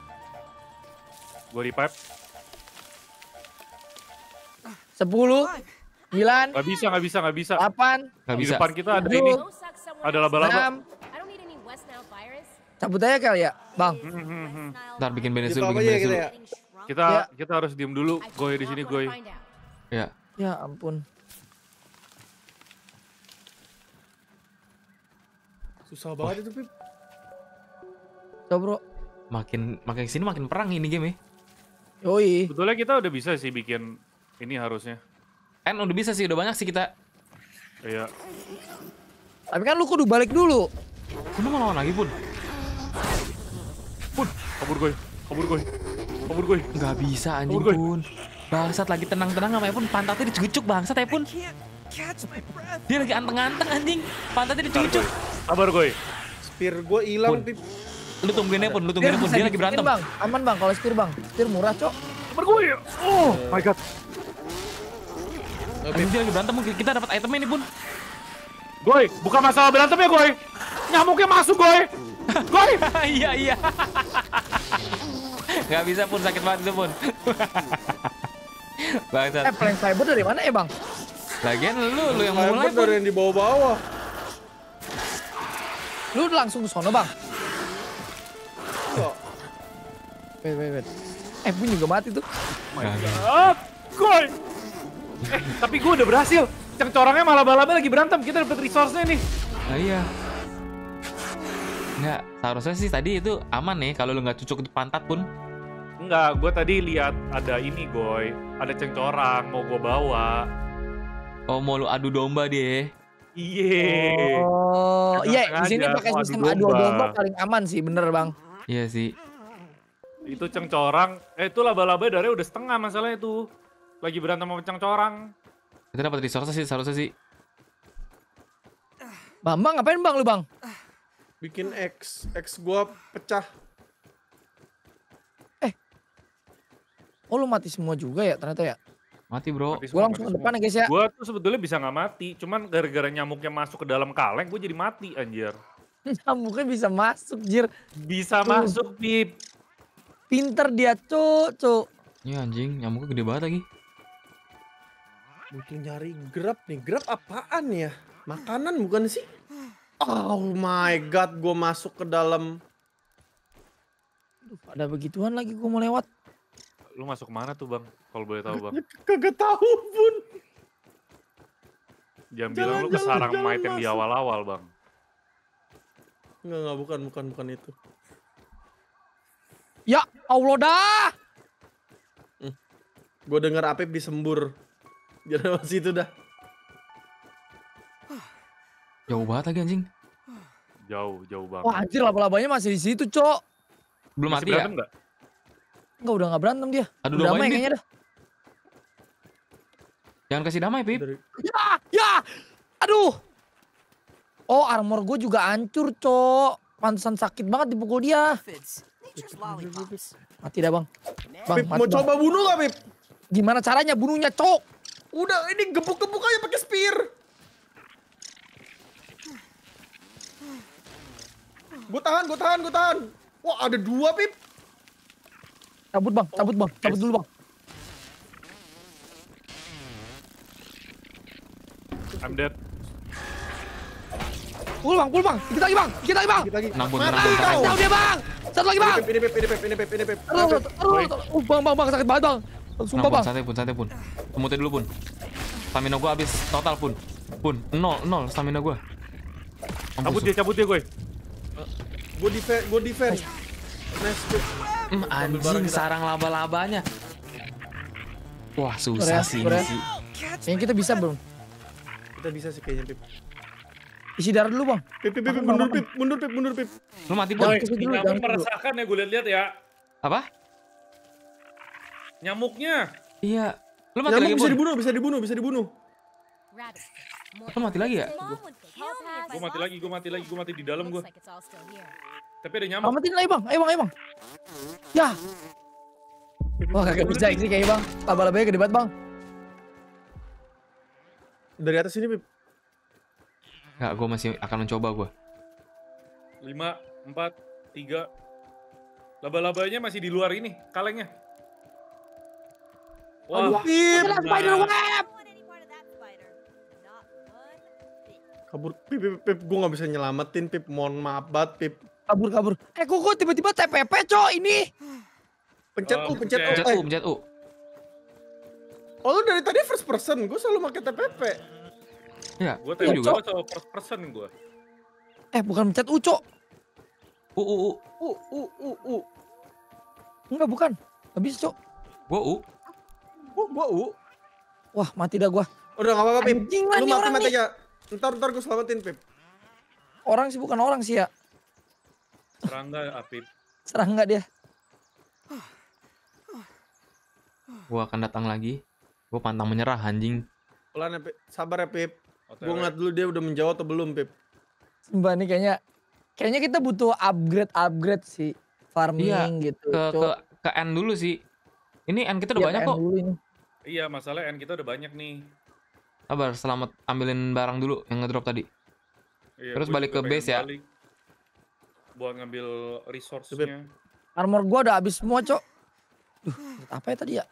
[SPEAKER 1] Gua revive.
[SPEAKER 2] Sepuluh, sembilan,
[SPEAKER 1] Gak bisa, gak bisa, gak bisa.
[SPEAKER 2] delapan,
[SPEAKER 4] Gak
[SPEAKER 1] Di
[SPEAKER 4] bisa.
[SPEAKER 1] depan kita ada
[SPEAKER 2] Tujuh.
[SPEAKER 1] ini.
[SPEAKER 5] Go suck somewhere
[SPEAKER 1] Ada
[SPEAKER 5] else.
[SPEAKER 1] laba-laba.
[SPEAKER 2] enam.
[SPEAKER 5] I don't need any West Nile virus.
[SPEAKER 2] Cabut aja kali ya, bang.
[SPEAKER 1] Hmm, hmm, hmm.
[SPEAKER 5] West Nile
[SPEAKER 4] Ntar bikin
[SPEAKER 5] virus
[SPEAKER 4] bandage
[SPEAKER 3] Gitu
[SPEAKER 4] dulu,
[SPEAKER 3] apa
[SPEAKER 4] bikin
[SPEAKER 3] aja
[SPEAKER 4] bandage
[SPEAKER 3] kita
[SPEAKER 4] dulu.
[SPEAKER 3] ya?
[SPEAKER 5] getting strong.
[SPEAKER 1] Kita
[SPEAKER 2] Ya.
[SPEAKER 1] kita harus diem dulu.
[SPEAKER 5] I
[SPEAKER 1] Goy
[SPEAKER 5] do
[SPEAKER 1] di sini,
[SPEAKER 5] not wanna
[SPEAKER 1] Goy.
[SPEAKER 5] find out.
[SPEAKER 4] Ya.
[SPEAKER 2] Ya ampun.
[SPEAKER 3] Susah banget itu, Pip.
[SPEAKER 2] Coba bro.
[SPEAKER 4] Makin, makin kesini makin perang ini game ya.
[SPEAKER 2] Yoi.
[SPEAKER 1] Sebetulnya kita udah bisa sih bikin ini harusnya.
[SPEAKER 4] Kan udah bisa sih, udah banyak sih kita.
[SPEAKER 1] Iya.
[SPEAKER 2] Tapi kan lu kudu balik dulu.
[SPEAKER 4] Lu mau lawan lagi, Pun?
[SPEAKER 1] Pun, kabur gue. Kabur gue. Kabur gue.
[SPEAKER 4] Nggak bisa anjing,
[SPEAKER 1] Kabur, Goy.
[SPEAKER 4] Pun. Bangsat lagi tenang-tenang sama Pun, pantatnya dicucuk bangsat ya, Pun. Dia lagi anteng-anteng anjing, pantatnya dicucuk.
[SPEAKER 1] Sabar gue.
[SPEAKER 3] Spear gue hilang,
[SPEAKER 4] Pun.
[SPEAKER 3] Pip.
[SPEAKER 4] Lu tungguin aja, Pun, lu tungguin aja, Pun.
[SPEAKER 2] bisa
[SPEAKER 4] Dia lagi
[SPEAKER 2] dibikin,
[SPEAKER 4] berantem.
[SPEAKER 2] Bang. Aman bang kalau spear bang. Spear murah cok.
[SPEAKER 1] Sabar gue. Oh my god.
[SPEAKER 4] Anjing, dia lagi berantem, Pun. Kita dapat itemnya nih, Pun.
[SPEAKER 1] Goy, bukan masalah berantem ya, Goy. Nyamuknya masuk, Goy. Goy.
[SPEAKER 4] Iya, iya. Nggak bisa, Pun, sakit banget itu, Pun. Bangsat.
[SPEAKER 2] Eh plank fiber dari mana ya bang?
[SPEAKER 4] Lagian lu, lu yang
[SPEAKER 3] Mulai
[SPEAKER 4] mulai, Pun.
[SPEAKER 3] dari yang di bawah-bawah.
[SPEAKER 2] Lu langsung ke sono bang.
[SPEAKER 3] Enggak.
[SPEAKER 2] Wait wait wait. Eh pun juga mati tuh.
[SPEAKER 1] Ah, Goy. Eh, tapi gue udah berhasil. Cengcorangnya malah balaba lagi berantem. Kita dapet resource-nya nih.
[SPEAKER 4] Nah, iya. Nggak, seharusnya sih tadi itu aman nih kalau lu nggak cucuk di pantat, Pun.
[SPEAKER 1] Enggak, gue tadi lihat ada ini, Goy. Ada cengcorang mau gue bawa.
[SPEAKER 4] Oh, mau lu adu domba dia.
[SPEAKER 1] Iye.
[SPEAKER 2] Oh
[SPEAKER 1] Jangan
[SPEAKER 2] iya di
[SPEAKER 1] sengaja,
[SPEAKER 2] sini pakai
[SPEAKER 1] mau adu
[SPEAKER 2] sistem adu
[SPEAKER 1] domba.
[SPEAKER 2] domba paling aman sih bener bang.
[SPEAKER 4] Iya sih.
[SPEAKER 1] Itu cengcorang. Eh, itu laba-laba darahnya udah setengah masalahnya itu. Lagi berantem sama cengcorang.
[SPEAKER 4] Kita dapat resource sih, seharusnya sih.
[SPEAKER 2] Bang bang ngapain bang lu bang?
[SPEAKER 3] Bikin X. X gue pecah.
[SPEAKER 2] Oh lu mati semua juga ya ternyata ya.
[SPEAKER 4] Mati, Bro.
[SPEAKER 1] Mati
[SPEAKER 2] Gue
[SPEAKER 1] semua,
[SPEAKER 2] langsung
[SPEAKER 1] mati
[SPEAKER 2] ke depan ya guys ya.
[SPEAKER 1] Gue tuh sebetulnya bisa nggak mati, cuman gara-gara nyamuknya masuk ke dalam kaleng, gue jadi mati anjir.
[SPEAKER 2] Nyamuknya bisa masuk jir.
[SPEAKER 1] Bisa
[SPEAKER 2] Tuh.
[SPEAKER 1] masuk, Pip.
[SPEAKER 2] Pinter dia cuk cuk.
[SPEAKER 4] Iya anjing, nyamuknya gede banget lagi.
[SPEAKER 3] Butuh nyari grab nih. Grab apaan ya? Makanan bukan sih? Oh my god, gue masuk ke dalam.
[SPEAKER 2] Aduh, ada begituan lagi gue mau lewat.
[SPEAKER 1] Lu masuk kemana tuh, Bang? Kalau boleh tahu, Bang.
[SPEAKER 3] Kagak tahu pun.
[SPEAKER 1] Jangan
[SPEAKER 3] Jalan,
[SPEAKER 1] bilang lu ke
[SPEAKER 3] jalan,
[SPEAKER 1] sarang
[SPEAKER 3] jalan
[SPEAKER 1] might yang di
[SPEAKER 3] masuk.
[SPEAKER 1] awal-awal, Bang.
[SPEAKER 3] Enggak, enggak, bukan, bukan, bukan itu.
[SPEAKER 2] Ya Allah dah.
[SPEAKER 3] Gue denger Apip disembur. Jadi masih itu dah.
[SPEAKER 4] Jauh banget lagi anjing.
[SPEAKER 1] Jauh, jauh banget.
[SPEAKER 2] Wah anjir laba-labanya masih di situ cok.
[SPEAKER 4] Belum
[SPEAKER 1] Masih
[SPEAKER 4] mati ya?
[SPEAKER 1] berantem nggak?
[SPEAKER 2] Enggak udah nggak berantem dia.
[SPEAKER 4] Aduh,
[SPEAKER 2] Udah
[SPEAKER 4] domain
[SPEAKER 2] damai
[SPEAKER 4] nih.
[SPEAKER 2] kayaknya dah.
[SPEAKER 4] Jangan kasih damai, Pip.
[SPEAKER 3] Dari
[SPEAKER 2] Ya ya. Aduh. Oh armor gue juga hancur cok. Pantesan sakit banget dipukul dia.
[SPEAKER 6] Fits. Nature's lollipops.
[SPEAKER 2] Mati dah bang. Bang
[SPEAKER 3] Pip,
[SPEAKER 2] mati
[SPEAKER 3] mau
[SPEAKER 2] bang.
[SPEAKER 3] coba bunuh gak, Pip?
[SPEAKER 2] Gimana caranya bunuhnya cok?
[SPEAKER 3] Udah, ini gebuk-gebuk aja pakai spear. Gue tahan, gue tahan, gue tahan. Wah, ada dua, Pip.
[SPEAKER 2] Cabut bang, cabut bang, cabut dulu bang.
[SPEAKER 1] I'm dead.
[SPEAKER 2] Pukul bang, pukul bang. Dikit lagi bang, dikit lagi bang.
[SPEAKER 3] Kita lagi.
[SPEAKER 4] Tenang, Bun,
[SPEAKER 3] Mati
[SPEAKER 4] tenang, Bun,
[SPEAKER 3] kau.
[SPEAKER 4] tenang.
[SPEAKER 2] Tahu dia bang. Satu lagi bang.
[SPEAKER 3] Ini, Pip, ini, Pip, ini, Pip, ini, Pip, ini, Pip.
[SPEAKER 2] Aduh, aduh, aduh, aduh. Uh, bang, bang, bang, sakit banget bang.
[SPEAKER 4] Tenang,
[SPEAKER 2] Sumpah
[SPEAKER 4] Pun,
[SPEAKER 2] bang.
[SPEAKER 4] santai, Pun, santai, Pun. Semutnya dulu, Pun. Stamina gua habis total, Pun. Pun, nol, nol stamina gua.
[SPEAKER 1] Cabut dia, cabut dia, gue.
[SPEAKER 3] Gue defense, gue defense. Nice, Pip.
[SPEAKER 4] Hmm,
[SPEAKER 3] barang
[SPEAKER 4] anjing,
[SPEAKER 3] kita.
[SPEAKER 4] sarang laba-labanya. Wah, susah
[SPEAKER 2] Korea,
[SPEAKER 4] sih
[SPEAKER 2] Korea.
[SPEAKER 4] ini sih.
[SPEAKER 2] Kayaknya kita bisa belum?
[SPEAKER 3] Kita bisa sih kayaknya, Pip.
[SPEAKER 2] Isi darah dulu bang.
[SPEAKER 3] Pip, Pip, Pip, mundur, Pip, mundur, Pip, mundur, Pip.
[SPEAKER 4] Lu mati, Pun.
[SPEAKER 2] Jangan ke situ dulu, jangan ke situ dulu.
[SPEAKER 1] Meresahkan ya, gue lihat-lihat ya.
[SPEAKER 4] Apa?
[SPEAKER 1] Nyamuknya.
[SPEAKER 4] Iya. Lu mati
[SPEAKER 3] Nyamuk
[SPEAKER 4] lagi,
[SPEAKER 3] bisa
[SPEAKER 4] Pun.
[SPEAKER 3] dibunuh, bisa dibunuh, bisa dibunuh.
[SPEAKER 5] Rabbit.
[SPEAKER 4] Lu mati lagi ya?
[SPEAKER 1] Gue mati lagi, gue mati lagi, gue mati di dalam gue.
[SPEAKER 5] Looks like it's all still here.
[SPEAKER 1] Tapi ada
[SPEAKER 2] Bang,
[SPEAKER 1] nyamuk.
[SPEAKER 2] matiin lagi bang. Ayo bang, ayo bang. Ya. Wah kagak bisa ini kayaknya bang. Laba-labanya gede banget bang.
[SPEAKER 3] Dari atas sini, Pip.
[SPEAKER 4] Enggak, gua masih akan mencoba gua.
[SPEAKER 1] Lima, empat, tiga. Laba-labanya masih di luar ini, kalengnya. Wah,
[SPEAKER 3] Pip,
[SPEAKER 2] Ada spider web.
[SPEAKER 5] want any part of that spider. Not one bit.
[SPEAKER 3] kabur. Pip, Pip, Pip. Gue gak bisa nyelamatin, Pip. Mohon maaf banget, Pip.
[SPEAKER 2] Kabur kabur. Eh kok kok tiba-tiba T P P cok ini.
[SPEAKER 3] Pencet
[SPEAKER 1] Oh,
[SPEAKER 3] U, pencet U.
[SPEAKER 1] pencet
[SPEAKER 4] Pencet
[SPEAKER 3] Eh,
[SPEAKER 4] U, pencet U.
[SPEAKER 3] oh lu dari tadi first person. Gue selalu pakai T P P.
[SPEAKER 4] Iya,
[SPEAKER 1] gue
[SPEAKER 4] gua juga.
[SPEAKER 1] tembak sama first person gue.
[SPEAKER 2] Eh bukan pencet U cok.
[SPEAKER 4] U, U, U.
[SPEAKER 3] U, U, U, U.
[SPEAKER 2] Enggak bukan. Gak bisa cok.
[SPEAKER 4] Gua U.
[SPEAKER 3] Oh, gua U.
[SPEAKER 2] Wah, mati dah gua.
[SPEAKER 3] Udah gak apa-apa, Pip.
[SPEAKER 2] Anjing lah
[SPEAKER 3] Lu
[SPEAKER 2] nih orang
[SPEAKER 3] mati-mati
[SPEAKER 2] nih.
[SPEAKER 3] aja. Ntar, ntar gue selamatin, Pip.
[SPEAKER 2] Orang sih bukan orang sih ya.
[SPEAKER 1] Serangga Apip.
[SPEAKER 2] Serang nggak dia?
[SPEAKER 4] Gua akan datang lagi. Gua pantang menyerah anjing.
[SPEAKER 3] Pelan ya, Pip. Sabar ya, Pip.
[SPEAKER 1] O T W.
[SPEAKER 3] Gue ngeliat dulu dia udah menjawab atau belum, Pip.
[SPEAKER 2] Mbak nih kayaknya kayaknya kita butuh upgrade upgrade sih farming
[SPEAKER 4] Iya,
[SPEAKER 2] gitu.
[SPEAKER 4] Ke ke
[SPEAKER 2] Cuk.
[SPEAKER 4] ke N dulu sih. Ini N kita udah
[SPEAKER 2] Iya,
[SPEAKER 4] banyak
[SPEAKER 2] P N
[SPEAKER 4] kok.
[SPEAKER 2] dulu ini.
[SPEAKER 1] Iya, masalah N kita udah banyak nih.
[SPEAKER 4] Sabar, selamat ambilin barang dulu yang ngedrop tadi.
[SPEAKER 1] Iya,
[SPEAKER 4] Terus
[SPEAKER 1] gua
[SPEAKER 4] balik
[SPEAKER 1] juga
[SPEAKER 4] ke base
[SPEAKER 1] pengen
[SPEAKER 4] ya.
[SPEAKER 1] balik. Buat ngambil resource-nya.
[SPEAKER 2] Armor gua udah habis semua, Cok. Duh, apa ya tadi ya?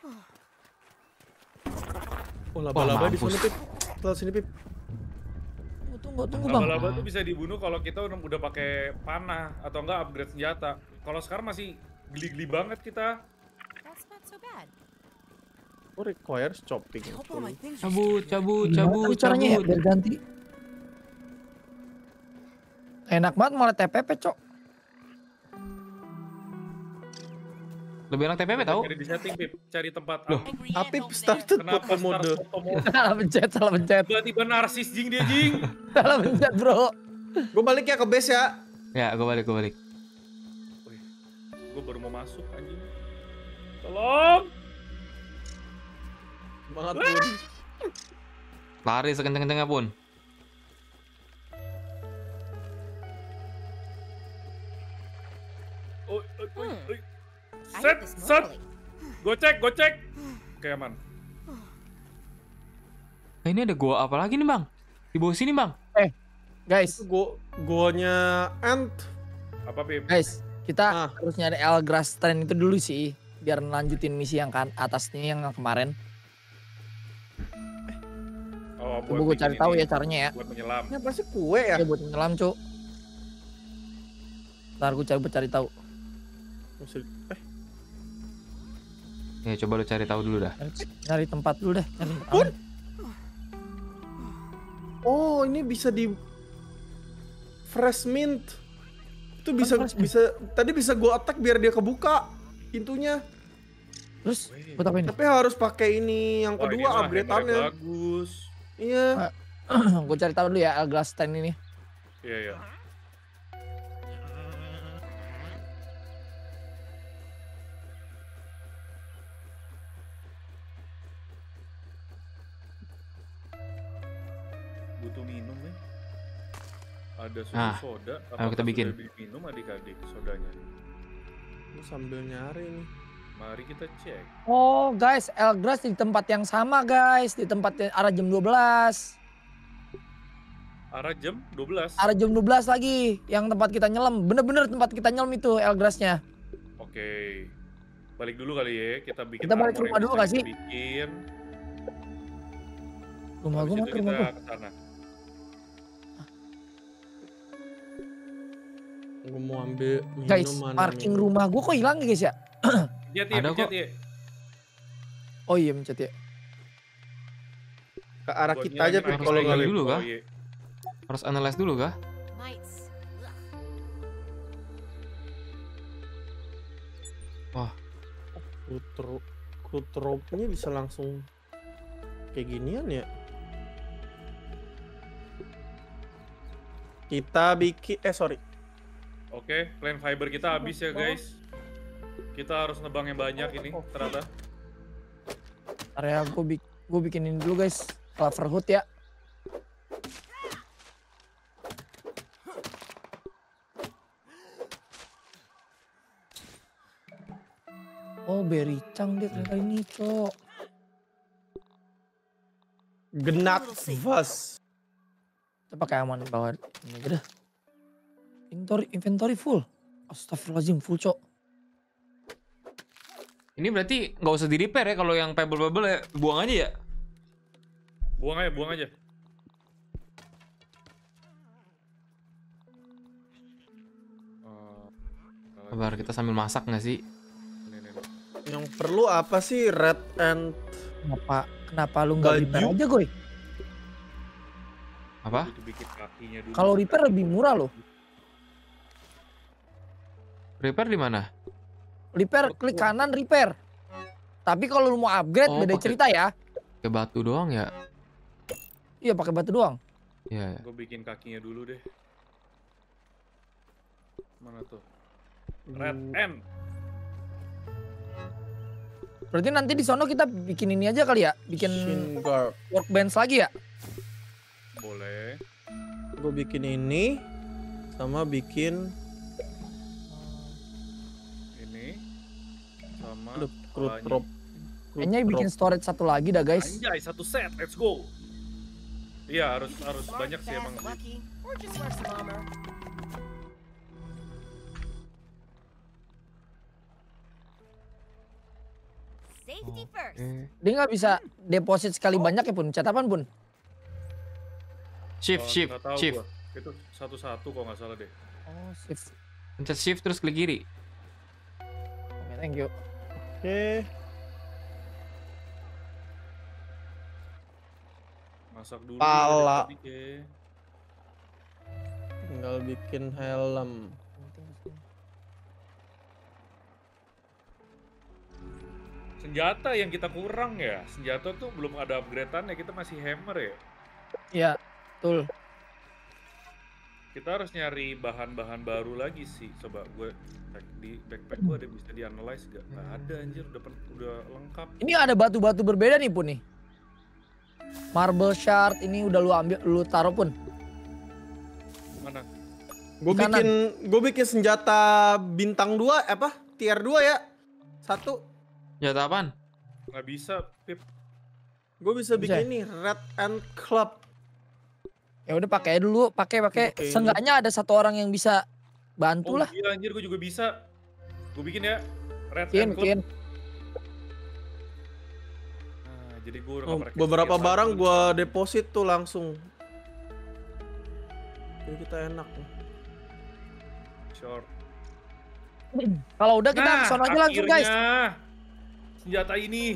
[SPEAKER 3] Oh, laba-laba di
[SPEAKER 4] mampus.
[SPEAKER 3] sana, Pip. Telat sini, Pip.
[SPEAKER 2] Tunggu, tunggu, tunggu Bang.
[SPEAKER 1] Laba-laba tuh bisa dibunuh kalau kita udah, udah pakai panah atau enggak upgrade senjata. Kalau sekarang masih geli-geli banget kita.
[SPEAKER 5] That's not so bad.
[SPEAKER 3] Oh, requires chopping.
[SPEAKER 6] I hope all my things are
[SPEAKER 4] Cabut,
[SPEAKER 6] still here.
[SPEAKER 4] cabut,
[SPEAKER 2] Gimana
[SPEAKER 4] cabut,
[SPEAKER 2] tadi caranya ya
[SPEAKER 4] cabut.
[SPEAKER 2] biar ganti? Enak banget malah T P P, Cok.
[SPEAKER 4] Lebih enak T P P tahu?
[SPEAKER 1] Cari di setting, Pip. Cari tempat.
[SPEAKER 4] Loh.
[SPEAKER 6] Angry
[SPEAKER 3] Apip
[SPEAKER 6] ant over
[SPEAKER 3] started
[SPEAKER 1] Kenapa
[SPEAKER 3] foto mode.
[SPEAKER 1] start foto mode?
[SPEAKER 2] Salah pencet, salah pencet.
[SPEAKER 1] Tiba-tiba narsis jing dia jing.
[SPEAKER 2] Salah pencet, Bro.
[SPEAKER 3] Gue balik ya ke base ya.
[SPEAKER 4] Ya, gue balik, gue balik.
[SPEAKER 1] Gue baru mau masuk anjing. Tolong.
[SPEAKER 3] Semangat Pun.
[SPEAKER 4] Lari sekenceng-kencengnya pun.
[SPEAKER 1] Oh, oh, oh,
[SPEAKER 5] Hmm.
[SPEAKER 1] oh.
[SPEAKER 5] I
[SPEAKER 1] Set,
[SPEAKER 5] hit this
[SPEAKER 1] set.
[SPEAKER 5] normally.
[SPEAKER 1] Gocek, gocek. Oke, aman.
[SPEAKER 4] Nah, ini ada gua apa lagi nih bang? Di bawah sini bang.
[SPEAKER 2] Guys,
[SPEAKER 3] Itu go goanya Ant.
[SPEAKER 1] Apa, Pip?
[SPEAKER 2] guys, kita
[SPEAKER 3] Ah.
[SPEAKER 2] harus nyari Elgras Train itu dulu sih, biar lanjutin misi yang kan atasnya yang kemarin.
[SPEAKER 1] Oh,
[SPEAKER 2] Coba gue
[SPEAKER 1] bikin
[SPEAKER 2] cari tahu
[SPEAKER 1] ini,
[SPEAKER 2] ya caranya ya.
[SPEAKER 1] Buat menyelam.
[SPEAKER 3] Ini apa sih kue ya?
[SPEAKER 2] Ya buat menyelam, Cuk. Ntar gue cari cari tahu.
[SPEAKER 3] Maksud- Eh,
[SPEAKER 4] Ya coba lu cari tahu dulu dah.
[SPEAKER 2] Nyari, nyari tempat dulu deh. Nyari tempat
[SPEAKER 3] Pun?
[SPEAKER 2] aman.
[SPEAKER 3] oh, ini bisa di fresh mint. Itu bisa
[SPEAKER 2] fresh mint?
[SPEAKER 3] bisa tadi bisa gua attack biar dia kebuka pintunya.
[SPEAKER 2] Terus buat apa ini?
[SPEAKER 3] Tapi harus pakai ini yang
[SPEAKER 1] Wah,
[SPEAKER 3] kedua
[SPEAKER 1] ini mah hammer
[SPEAKER 3] upgrade-annya.
[SPEAKER 1] bagus.
[SPEAKER 3] Iya.
[SPEAKER 2] Gue cari tahu dulu ya Elgras Train ini.
[SPEAKER 1] Iya, iya. Butuh minum ya. Ada susu
[SPEAKER 4] Nah,
[SPEAKER 1] soda.
[SPEAKER 4] ayo kita
[SPEAKER 1] Apakah
[SPEAKER 4] bikin.
[SPEAKER 1] sudah minum adik-adik sodanya?
[SPEAKER 3] Gua sambil nyari nih.
[SPEAKER 1] Mari kita cek.
[SPEAKER 2] Oh guys, Elgras di tempat yang sama guys, di tempat yang arah jam dua belas.
[SPEAKER 1] Arah jam dua belas.
[SPEAKER 2] Arah jam dua belas lagi, yang tempat kita nyelam. Bener-bener tempat kita nyelam itu Elgrasnya.
[SPEAKER 1] Oke. Balik dulu kali ya. Kita bikin
[SPEAKER 2] Kita balik
[SPEAKER 1] armor
[SPEAKER 2] rumah
[SPEAKER 1] yang
[SPEAKER 2] dulu
[SPEAKER 1] bisa
[SPEAKER 2] nggak sih?
[SPEAKER 1] kita Bikin.
[SPEAKER 2] Rumah
[SPEAKER 1] Habis
[SPEAKER 2] gue
[SPEAKER 1] itu
[SPEAKER 2] mau ke rumah
[SPEAKER 1] kita
[SPEAKER 2] gue.
[SPEAKER 1] ke sana.
[SPEAKER 3] Gua mau ambil minum
[SPEAKER 2] Guys,
[SPEAKER 3] mana
[SPEAKER 2] parking
[SPEAKER 3] minum.
[SPEAKER 2] rumah gue kok hilang ya guys ya?
[SPEAKER 1] Pencet ya,
[SPEAKER 4] Ada
[SPEAKER 1] pencet
[SPEAKER 4] kok.
[SPEAKER 1] ya.
[SPEAKER 2] Oh iya mencet ya.
[SPEAKER 3] Ke arah
[SPEAKER 1] Buat
[SPEAKER 3] kita aja
[SPEAKER 1] ngilangin
[SPEAKER 3] Pip
[SPEAKER 1] armor
[SPEAKER 3] kalau
[SPEAKER 1] yang
[SPEAKER 3] nggak
[SPEAKER 1] lagi.
[SPEAKER 3] Pip.
[SPEAKER 4] dulu, kah?
[SPEAKER 1] Oh, iya.
[SPEAKER 4] Harus analyze dulu kah?
[SPEAKER 5] Mites.
[SPEAKER 4] Wah,
[SPEAKER 3] Kutro Kutrope-nya bisa langsung kayak ginian ya. Kita bikin eh sorry.
[SPEAKER 1] Oke, plan fiber kita habis ya guys. Kita harus nebang yang banyak ini ternyata.
[SPEAKER 2] Area gue bik gue bikinin dulu guys. Cloverhood ya. Oh berry cang dia ternyata ini cok.
[SPEAKER 3] Genat vas.
[SPEAKER 2] Kita pakai aman bawa ini aja dah. Inventory, inventory full. Astagfirullahaladzim full cok.
[SPEAKER 4] ini berarti nggak usah di repair ya kalau yang pebble-pebble ya buang aja ya.
[SPEAKER 1] Buang aja, buang aja. Eh,
[SPEAKER 4] Sabar, kita sambil masak nggak sih?
[SPEAKER 1] ini, ini, ini.
[SPEAKER 3] Yang perlu apa sih red and
[SPEAKER 2] Kenapa kenapa lu nggak
[SPEAKER 3] Baju.
[SPEAKER 2] repair aja gue?
[SPEAKER 4] Apa?
[SPEAKER 1] Butuh bikin kakinya dulu.
[SPEAKER 2] Kalau repair lebih murah loh.
[SPEAKER 4] Repair di mana?
[SPEAKER 2] Repair klik kanan repair. Tapi kalau lu mau upgrade
[SPEAKER 4] Oh,
[SPEAKER 2] beda
[SPEAKER 4] pakai-
[SPEAKER 2] cerita ya.
[SPEAKER 4] Pakai batu doang ya?
[SPEAKER 2] Iya pakai batu doang.
[SPEAKER 4] Iya. Ya.
[SPEAKER 1] Gue bikin kakinya dulu deh. Mana tuh? Red N.
[SPEAKER 2] Berarti nanti di sono kita bikin ini aja kali ya, bikin
[SPEAKER 3] Shin guard.
[SPEAKER 2] workbench lagi ya?
[SPEAKER 1] Boleh.
[SPEAKER 3] Gue bikin ini sama bikin
[SPEAKER 1] Ini sama
[SPEAKER 3] aduh, crude
[SPEAKER 1] kepalanya.
[SPEAKER 3] drop. Crude
[SPEAKER 2] Kayaknya bikin
[SPEAKER 3] drop.
[SPEAKER 2] storage satu lagi dah guys.
[SPEAKER 1] Anjay, satu set, let's go. Iya harus harus
[SPEAKER 6] Smart,
[SPEAKER 1] banyak sih
[SPEAKER 6] fast,
[SPEAKER 1] emang.
[SPEAKER 6] lucky, or just wear some armor.
[SPEAKER 5] Safety first.
[SPEAKER 4] Oke.
[SPEAKER 2] Dia nggak bisa deposit sekali banyak ya Pun, cat apaan Pun?
[SPEAKER 4] Shift,
[SPEAKER 1] Oh,
[SPEAKER 4] shift,
[SPEAKER 1] nggak tahu
[SPEAKER 4] shift.
[SPEAKER 1] gua. Itu satu-satu kok nggak salah deh.
[SPEAKER 2] Oh shift.
[SPEAKER 4] Pencet shift terus klik kiri.
[SPEAKER 2] Oke thank you.
[SPEAKER 3] Oke.
[SPEAKER 1] Masak dulu.
[SPEAKER 3] Pala.
[SPEAKER 1] dari tadi, Ke.
[SPEAKER 3] Tinggal bikin helm.
[SPEAKER 1] Senjata yang kita kurang ya. Senjata tuh belum ada upgrade-an ya. Kita masih hammer ya.
[SPEAKER 2] Iya betul.
[SPEAKER 1] Kita harus nyari bahan-bahan baru lagi sih. Coba gue cek di backpack gue ada bisa di-analyze gak? Nggak ada anjir, udah pen- udah lengkap.
[SPEAKER 2] Ini ada batu-batu berbeda nih Pun nih. Marble shard ini udah lu ambil, lu taruh Pun.
[SPEAKER 1] Mana?
[SPEAKER 3] Gue
[SPEAKER 2] Di kanan.
[SPEAKER 3] bikin gue bikin senjata bintang dua apa? Tier dua ya. Satu.
[SPEAKER 4] Jatah apaan?
[SPEAKER 1] Nggak bisa, Pip.
[SPEAKER 3] Gue bisa
[SPEAKER 2] Bisa.
[SPEAKER 3] bikin ini Red and Club.
[SPEAKER 2] Ya udah pakai dulu, pakai pakai.
[SPEAKER 3] Pakai ini.
[SPEAKER 2] Seenggaknya ada satu orang yang bisa bantu
[SPEAKER 1] Oh
[SPEAKER 2] lah.
[SPEAKER 1] iya anjir, gue juga bisa. Gue bikin ya. Red
[SPEAKER 2] Bikin,
[SPEAKER 1] and Club.
[SPEAKER 2] bikin.
[SPEAKER 1] Nah, jadi gue udah
[SPEAKER 3] Oh,
[SPEAKER 1] nggak pakai
[SPEAKER 3] beberapa
[SPEAKER 1] skill
[SPEAKER 3] barang
[SPEAKER 1] lagi.
[SPEAKER 3] gue deposit tuh langsung. Jadi kita enak.
[SPEAKER 1] Short.
[SPEAKER 2] Kalau udah kita
[SPEAKER 1] Nah,
[SPEAKER 2] kesana aja langsung guys.
[SPEAKER 1] akhirnya senjata ini.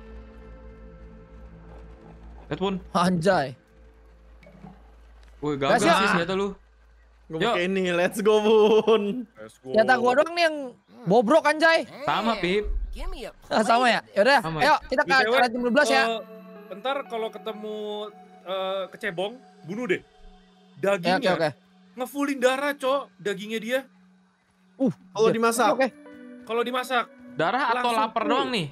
[SPEAKER 4] Lihat Pun.
[SPEAKER 2] Anjay.
[SPEAKER 4] Woi gagal
[SPEAKER 2] Gas ya.
[SPEAKER 4] sih senjata lu.
[SPEAKER 3] Gue
[SPEAKER 4] Yuk.
[SPEAKER 3] pakai ini, let's go Bun.
[SPEAKER 1] Let's go.
[SPEAKER 2] Ternyata gua doang nih yang bobrok anjay.
[SPEAKER 4] Sama Pip.
[SPEAKER 6] Give me a
[SPEAKER 2] Ah, sama ya? Yaudah,
[SPEAKER 4] Sama.
[SPEAKER 2] ayo kita ke
[SPEAKER 1] B T W,
[SPEAKER 2] arah tim dua belas ya.
[SPEAKER 1] eh, bentar kalau ketemu eh, kecebong, bunuh deh.
[SPEAKER 2] Ya, oke
[SPEAKER 1] Dagingnya
[SPEAKER 2] oke.
[SPEAKER 1] ngefullin darah, Cok. Dagingnya dia.
[SPEAKER 2] Uh,
[SPEAKER 3] Kalau
[SPEAKER 2] iya.
[SPEAKER 3] dimasak.
[SPEAKER 2] Oke.
[SPEAKER 1] Kalau dimasak,
[SPEAKER 4] Darah atau
[SPEAKER 1] Langsung
[SPEAKER 4] lapar
[SPEAKER 1] full.
[SPEAKER 4] doang nih?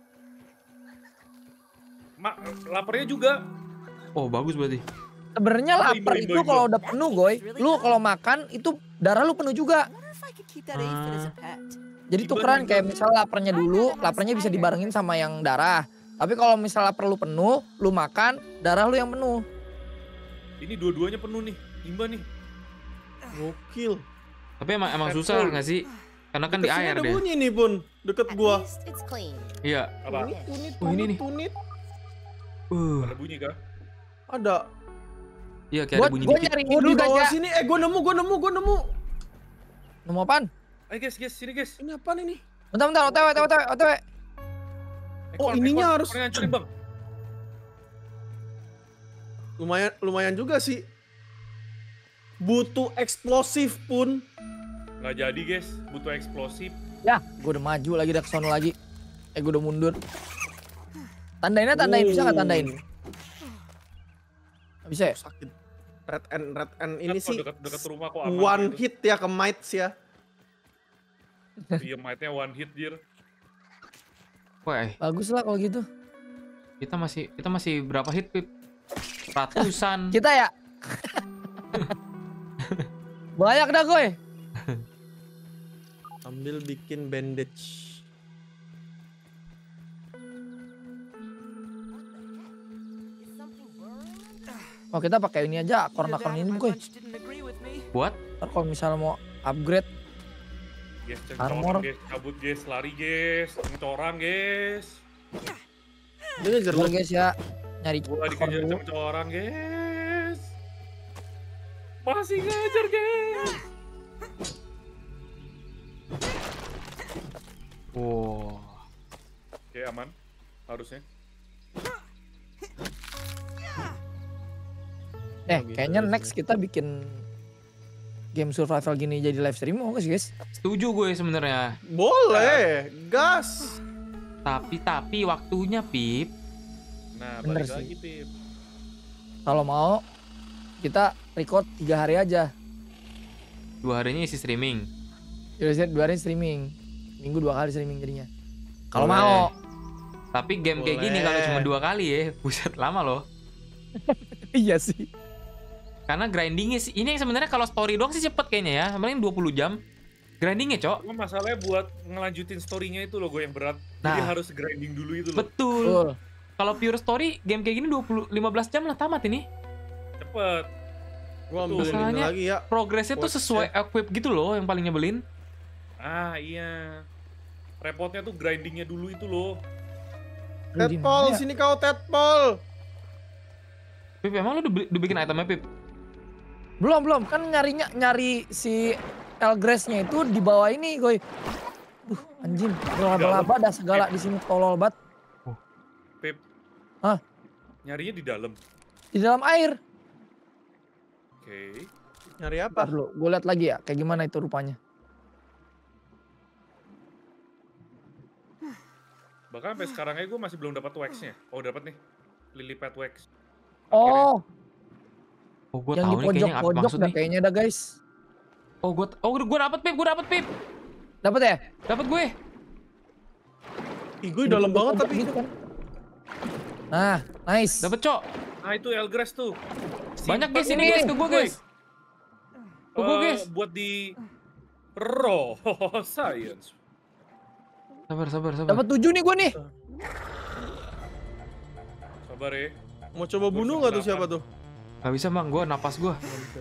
[SPEAKER 1] ma- laparnya juga.
[SPEAKER 4] Oh bagus berarti.
[SPEAKER 2] Sebenarnya
[SPEAKER 1] Imba,
[SPEAKER 2] lapar
[SPEAKER 1] imba,
[SPEAKER 2] itu
[SPEAKER 1] imba.
[SPEAKER 2] kalau udah penuh, Goy. Lu kalau makan itu darah lu penuh juga.
[SPEAKER 6] I wonder if I could keep that aphid as a pet.
[SPEAKER 2] Jadi
[SPEAKER 1] Imba,
[SPEAKER 2] tukeran
[SPEAKER 1] imba.
[SPEAKER 2] kayak misal laparnya dulu, laparnya bisa dibarengin sama yang darah. Tapi kalau misal lapar lu penuh, lu makan, darah lu yang penuh.
[SPEAKER 1] Ini dua-duanya penuh nih. Imba nih.
[SPEAKER 3] Gokil.
[SPEAKER 4] Tapi emang emang
[SPEAKER 1] Pet
[SPEAKER 4] susah
[SPEAKER 1] full.
[SPEAKER 4] nggak sih? Karena kan di
[SPEAKER 3] Deket sini
[SPEAKER 4] air
[SPEAKER 3] ada
[SPEAKER 4] deh.
[SPEAKER 3] bunyi nih Bun, deket
[SPEAKER 6] At
[SPEAKER 3] gua.
[SPEAKER 6] least it's clean.
[SPEAKER 4] Iya.
[SPEAKER 1] Apa?
[SPEAKER 3] Tunit, tunit,
[SPEAKER 4] Oh, ini
[SPEAKER 3] tunit,
[SPEAKER 4] nih.
[SPEAKER 3] tunit.
[SPEAKER 4] Uh.
[SPEAKER 1] Ada bunyi kah?
[SPEAKER 3] Ada.
[SPEAKER 4] Iya kayak
[SPEAKER 2] Gua
[SPEAKER 4] ada bunyi
[SPEAKER 2] gua
[SPEAKER 4] dikit.
[SPEAKER 2] nyari ini
[SPEAKER 3] Oh
[SPEAKER 2] dulu
[SPEAKER 3] di
[SPEAKER 2] guys
[SPEAKER 3] bawah
[SPEAKER 2] ya.
[SPEAKER 3] sini, eh gua nemu, gua nemu, gua nemu.
[SPEAKER 2] Nemu apaan?
[SPEAKER 1] Ayo guys, guys, sini guys.
[SPEAKER 3] Ini apaan ini?
[SPEAKER 2] Bentar bentar, O T W, O T W, O T W, O T W.
[SPEAKER 3] Oh, ininya harus-
[SPEAKER 1] Ekornya hancurin, Bang.
[SPEAKER 3] Lumayan, lumayan juga sih. Butuh eksplosif Pun.
[SPEAKER 1] Nggak jadi guys, butuh eksplosif.
[SPEAKER 2] Ya, gua udah maju lagi, udah kesana lagi. Eh, gua udah mundur. Tandainnya tandain, bisa nggak tandain? Nggak bisa ya?
[SPEAKER 3] Sakit. Red and red and ini
[SPEAKER 1] Kok
[SPEAKER 3] sih
[SPEAKER 1] dekat dekat rumah kok aman
[SPEAKER 3] one
[SPEAKER 1] gitu.
[SPEAKER 3] hit ya ke mites ya.
[SPEAKER 1] Iya, might-nya one hit dir.
[SPEAKER 4] Wah,
[SPEAKER 2] Bagus lah kalau gitu.
[SPEAKER 4] kita masih kita masih berapa hit Pip? Ratusan.
[SPEAKER 2] Kita ya. Banyak dah, Goy.
[SPEAKER 3] Sambil bikin bandage.
[SPEAKER 5] Is something burning?
[SPEAKER 2] Oh, kita pakai ini aja, korn-korn ini, Goy.
[SPEAKER 6] Didn't agree with me.
[SPEAKER 4] Buat?
[SPEAKER 2] Ntar kalau misalnya mau upgrade,
[SPEAKER 1] Guys,
[SPEAKER 2] Armor.
[SPEAKER 1] cencorang guys, cabut guys, lari guys, cencorang guys.
[SPEAKER 3] Dia ngejar
[SPEAKER 2] Bentar
[SPEAKER 3] lu.
[SPEAKER 2] guys ya, nyari
[SPEAKER 1] Gua
[SPEAKER 2] korn
[SPEAKER 1] dikejar
[SPEAKER 2] dulu.
[SPEAKER 1] cencorang guys. Masih ngejar guys.
[SPEAKER 4] Wow.
[SPEAKER 1] Oke, aman. Harusnya.
[SPEAKER 2] Eh,
[SPEAKER 3] Bisa,
[SPEAKER 2] kayaknya
[SPEAKER 3] bisa.
[SPEAKER 2] next kita bikin game survival gini jadi live stream, mau gak sih guys?
[SPEAKER 4] Setuju gue sebenarnya.
[SPEAKER 3] Boleh, gas.
[SPEAKER 4] Tapi tapi waktunya Pip.
[SPEAKER 1] Nah,
[SPEAKER 2] Bener
[SPEAKER 1] balik
[SPEAKER 2] sih.
[SPEAKER 1] lagi, Pip.
[SPEAKER 2] Kalau mau kita record tiga hari aja.
[SPEAKER 4] Dua harinya isi streaming.
[SPEAKER 2] Jadi dua hari streaming. Minggu dua kali streaming jadinya. Kalau
[SPEAKER 4] Boleh.
[SPEAKER 2] mau.
[SPEAKER 4] Tapi game kayak gini kalau
[SPEAKER 3] Boleh.
[SPEAKER 4] cuma dua kali ya, buset lama loh.
[SPEAKER 2] Iya sih.
[SPEAKER 4] Karena grindingnya sih, ini yang sebenarnya kalau story doang sih cepet kayaknya ya. Sebenarnya dua puluh jam. Grindingnya, Cok.
[SPEAKER 1] Cuma masalahnya buat ngelanjutin story-nya itu loh gue yang berat. Jadi
[SPEAKER 4] Nah.
[SPEAKER 1] harus grinding dulu itu loh.
[SPEAKER 4] Betul.
[SPEAKER 2] Betul.
[SPEAKER 4] Kalau pure story, game kayak gini dua puluh lima belas jam lah tamat ini.
[SPEAKER 1] Cepet.
[SPEAKER 3] Gua ambil ini
[SPEAKER 4] Masalahnya-
[SPEAKER 3] lagi ya.
[SPEAKER 4] Progresnya tuh
[SPEAKER 3] Watch
[SPEAKER 4] sesuai equip gitu loh yang paling nyebelin.
[SPEAKER 1] Ah, iya. Repotnya tuh grindingnya dulu itu loh.
[SPEAKER 2] Aduh, di
[SPEAKER 3] Tedpol,
[SPEAKER 2] mana ya?
[SPEAKER 3] sini kau Tedpol.
[SPEAKER 4] Pip, emang lu udah, beli- udah bikin itemnya, Pip?
[SPEAKER 2] Belum, belum. Kan nyarinya nyari si Elgrace-nya itu di bawah ini, Goy. Duh, anjing. Ada laba-laba, ada segala di sini tolol banget.
[SPEAKER 1] Pip.
[SPEAKER 2] Hah?
[SPEAKER 1] Nyarinya di dalam.
[SPEAKER 2] Di dalam air.
[SPEAKER 1] Oke.
[SPEAKER 3] Nyari apa?
[SPEAKER 2] Ntar dulu, gue lihat lagi ya kayak gimana itu rupanya.
[SPEAKER 1] Bahkan sampai sekarang aja gue masih belum dapat wax-nya. Oh, dapat nih. Lily pad wax.
[SPEAKER 2] Oh,
[SPEAKER 4] Oh, gue
[SPEAKER 2] yang
[SPEAKER 4] tahu
[SPEAKER 2] di
[SPEAKER 4] nih kayaknya apa
[SPEAKER 2] pojok-pojok
[SPEAKER 4] maksud
[SPEAKER 2] dah
[SPEAKER 4] nih.
[SPEAKER 2] kayaknya dah, guys.
[SPEAKER 4] Oh, gue oh gue dapet, Pip, gue dapet, Pip.
[SPEAKER 2] Dapat ya?
[SPEAKER 4] Dapet gue.
[SPEAKER 3] Ih, gue dalam banget
[SPEAKER 2] Pojok
[SPEAKER 3] tapi.
[SPEAKER 2] gitu kan. Nah, nice.
[SPEAKER 4] Dapet, Cok.
[SPEAKER 1] Nah, itu Elgrace tuh.
[SPEAKER 4] Banyak guys
[SPEAKER 1] Simpan
[SPEAKER 4] ini
[SPEAKER 1] ini.
[SPEAKER 4] guys, ke gue guys. Ke gue
[SPEAKER 1] Eh,
[SPEAKER 4] guys.
[SPEAKER 1] buat di raw science.
[SPEAKER 4] Sabar, sabar, sabar.
[SPEAKER 2] Dapat tujuh nih gue nih.
[SPEAKER 1] Sabar ya.
[SPEAKER 3] Mau coba bunuh nggak tuh siapa tuh?
[SPEAKER 4] Gak bisa bang, gue napas gue.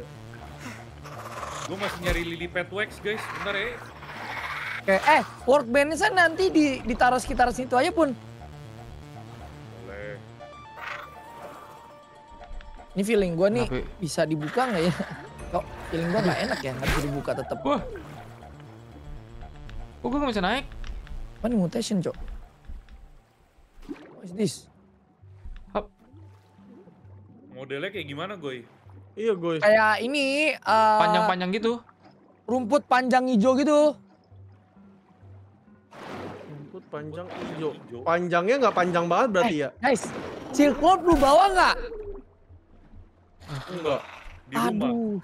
[SPEAKER 1] Gue masih nyari lily pad wax guys. Bentar ya.
[SPEAKER 2] Oke, eh, workbench nanti di ditaruh sekitar situ aja pun.
[SPEAKER 1] Boleh.
[SPEAKER 2] Ini feeling gue nih
[SPEAKER 4] Kenapa?
[SPEAKER 2] bisa dibuka nggak ya? Kok feeling gue nggak enak ya, nggak bisa dibuka tetap.
[SPEAKER 4] Wah. Kok gue gak bisa naik?
[SPEAKER 2] Apa nih mutation, Cok? What is this?
[SPEAKER 4] Hap.
[SPEAKER 1] Modelnya kayak gimana Goy?
[SPEAKER 3] Iya gue.
[SPEAKER 2] Kayak ini eh,
[SPEAKER 4] Panjang-panjang gitu.
[SPEAKER 2] rumput panjang hijau gitu.
[SPEAKER 3] Rumput panjang hijau.
[SPEAKER 1] Hijau.
[SPEAKER 3] Panjangnya nggak panjang banget berarti ya?
[SPEAKER 2] Guys, Silk Road lu bawa nggak?
[SPEAKER 3] Enggak.
[SPEAKER 1] Di rumah.
[SPEAKER 2] Aduh.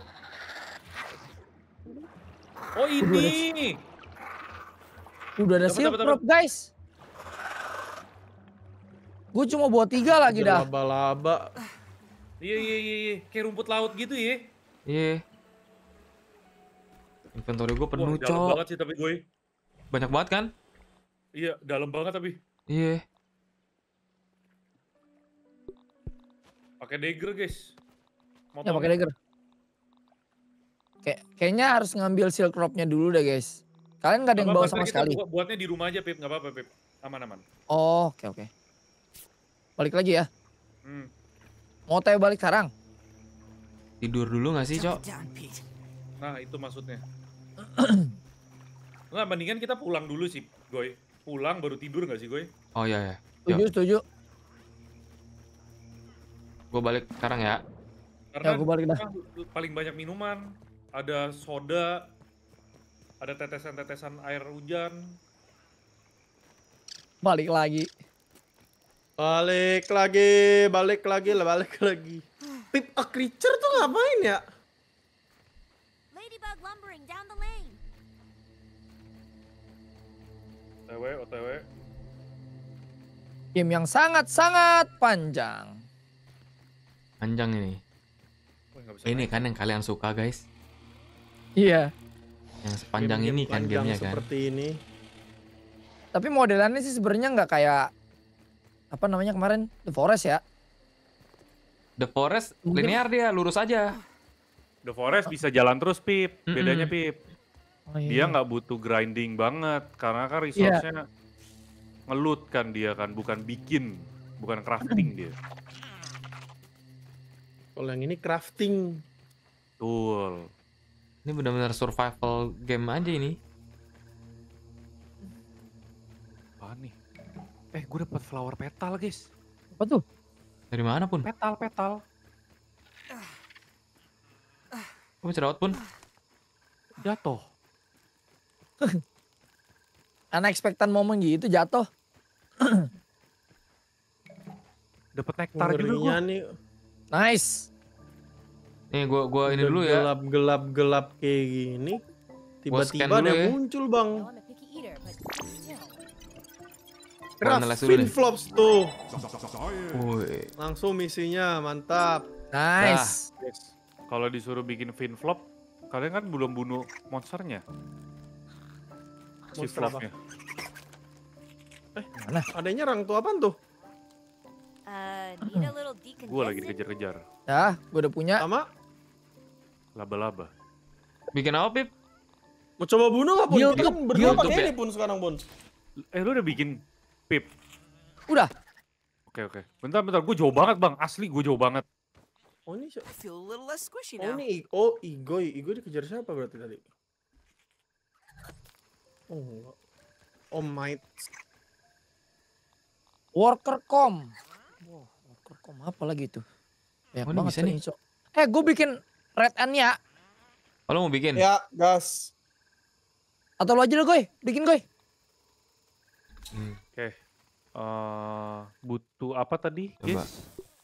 [SPEAKER 1] Oh ini.
[SPEAKER 2] Udah ada
[SPEAKER 1] Dapat,
[SPEAKER 2] Silk
[SPEAKER 1] dapat,
[SPEAKER 2] Road, guys. Gue cuma bawa tiga lagi dah.
[SPEAKER 3] Laba-laba.
[SPEAKER 1] Iya iya iya iya. Kayak rumput laut gitu ya.
[SPEAKER 4] Iya. Inventory gue penuh,
[SPEAKER 1] Wah, dalam
[SPEAKER 4] Cok.
[SPEAKER 1] banget sih tapi Goy.
[SPEAKER 4] Banyak banget kan?
[SPEAKER 1] Iya, dalam banget tapi.
[SPEAKER 4] Iya.
[SPEAKER 1] Pakai dagger guys. Mau
[SPEAKER 2] Ya
[SPEAKER 1] tau
[SPEAKER 2] pakai
[SPEAKER 1] nggak?
[SPEAKER 2] dagger. Kayak kayaknya harus ngambil Silk Rope-nya dulu deh, guys. Kalian nggak ada yang
[SPEAKER 1] Nggak
[SPEAKER 2] bawa
[SPEAKER 1] apa-apa,
[SPEAKER 2] sama
[SPEAKER 1] kita
[SPEAKER 2] sekali.
[SPEAKER 1] buat- buatnya di rumah aja Pip, nggak apa-apa Pip. Aman-aman.
[SPEAKER 2] Oh, oke oke. Balik lagi ya.
[SPEAKER 1] Hmm.
[SPEAKER 2] Mau teh balik sekarang?
[SPEAKER 4] Tidur dulu gak sih, Cok?
[SPEAKER 6] Down, Pete.
[SPEAKER 1] Nah itu maksudnya. Nggak, mendingan kita pulang dulu sih Goy. Pulang baru tidur nggak sih Goy?
[SPEAKER 4] Oh iya ya.
[SPEAKER 2] Setuju, setuju.
[SPEAKER 4] Gue balik sekarang ya.
[SPEAKER 1] Karena
[SPEAKER 2] Ya, gua balik dah.
[SPEAKER 1] kita paling banyak minuman. Ada soda. Ada tetesan-tetesan air hujan.
[SPEAKER 2] Balik lagi.
[SPEAKER 3] Balik lagi, balik lagi, lah balik lagi. Pip a creature tuh ngapain ya?
[SPEAKER 5] Ladybug lumbering down the lane.
[SPEAKER 1] O T W, O T W.
[SPEAKER 2] Game yang sangat-sangat panjang.
[SPEAKER 4] Panjang ini.
[SPEAKER 1] Wah, nggak bisa
[SPEAKER 4] Ini
[SPEAKER 1] naik.
[SPEAKER 4] kan yang kalian suka, guys.
[SPEAKER 2] Iya.
[SPEAKER 4] Yang sepanjang
[SPEAKER 3] Game-game
[SPEAKER 4] ini kan
[SPEAKER 3] panjang
[SPEAKER 4] gamenya kan.
[SPEAKER 3] seperti ini.
[SPEAKER 2] Tapi modelannya sih sebenarnya nggak kayak apa namanya kemarin The Forest ya.
[SPEAKER 4] The Forest
[SPEAKER 2] Mungkin-
[SPEAKER 4] linear dia, lurus aja.
[SPEAKER 1] The Forest bisa jalan terus Pip.
[SPEAKER 4] Mm-mm.
[SPEAKER 1] Bedanya Pip.
[SPEAKER 2] Oh, iya.
[SPEAKER 1] Dia nggak butuh grinding banget. Karena kan resource-nya ngelut kan dia kan. Bukan bikin. Bukan crafting dia.
[SPEAKER 3] Kalau yang ini crafting.
[SPEAKER 1] Betul.
[SPEAKER 4] Ini benar-benar survival game aja ini.
[SPEAKER 1] Apaan nih? Eh, gue dapet flower petal, guys.
[SPEAKER 2] Apa tuh?
[SPEAKER 4] Dari mana pun.
[SPEAKER 1] Petal, petal.
[SPEAKER 4] Kok bisa dapat pun?
[SPEAKER 1] Jatuh.
[SPEAKER 2] Unexpected moment gitu jatuh.
[SPEAKER 1] Dapat nektar juga
[SPEAKER 3] Ngerinya
[SPEAKER 1] gua.
[SPEAKER 3] nih.
[SPEAKER 2] Nice.
[SPEAKER 4] Nih gua gua ini
[SPEAKER 3] Udah
[SPEAKER 4] dulu ya.
[SPEAKER 3] gelap gelap gelap kayak gini.
[SPEAKER 4] Gua scan
[SPEAKER 3] Tiba-tiba
[SPEAKER 4] dulu
[SPEAKER 3] ada
[SPEAKER 4] ya.
[SPEAKER 3] muncul bang.
[SPEAKER 5] Well, I'm a picky eater, but still.
[SPEAKER 4] Gua
[SPEAKER 3] Craft
[SPEAKER 4] analyze dulu deh.
[SPEAKER 3] Finflops tuh.
[SPEAKER 4] Woi.
[SPEAKER 3] Langsung misinya mantap.
[SPEAKER 2] Nice.
[SPEAKER 1] Guys, kalau disuruh bikin Finflop, kalian kan belum bunuh monsternya. Si
[SPEAKER 3] Monster apa?
[SPEAKER 1] flopnya.
[SPEAKER 2] Mana?
[SPEAKER 3] Adanya rang tuh apaan tuh?
[SPEAKER 5] Uh, need a little decondensing?
[SPEAKER 1] Gua lagi dikejar-kejar.
[SPEAKER 2] Ya, gue udah punya.
[SPEAKER 3] Sama?
[SPEAKER 1] Laba-laba.
[SPEAKER 4] Bikin apa, Pip?
[SPEAKER 3] Mau coba bunuh nggak Pun?
[SPEAKER 2] YouTube,
[SPEAKER 3] Kita kan berdua
[SPEAKER 4] YouTube
[SPEAKER 3] pakai
[SPEAKER 4] ya?
[SPEAKER 3] ini Pun sekarang Pun.
[SPEAKER 1] Eh lu udah bikin Pip?
[SPEAKER 2] Udah.
[SPEAKER 1] Oke oke. Bentar bentar, gue jauh banget bang. Asli gue jauh banget.
[SPEAKER 3] Oh ini siapa?
[SPEAKER 6] I feel a little less squishy
[SPEAKER 3] Oh
[SPEAKER 6] now.
[SPEAKER 3] ini I- oh Igoy. Igoy dikejar siapa berarti tadi? Oh enggak. Oh might.
[SPEAKER 2] Worker com. Wow, worker com apa lagi tuh? Banyak
[SPEAKER 4] Oh, ini
[SPEAKER 2] banget
[SPEAKER 4] bisa
[SPEAKER 2] tuh
[SPEAKER 4] nih.
[SPEAKER 2] ini, Cok. Eh, gue bikin red end ya.
[SPEAKER 4] Oh, lu mau bikin?
[SPEAKER 3] Ya gas.
[SPEAKER 2] Atau lo aja deh, Goy. Bikin, Goy.
[SPEAKER 1] Oke. Eh, butuh apa tadi?
[SPEAKER 4] Coba.
[SPEAKER 1] Guys?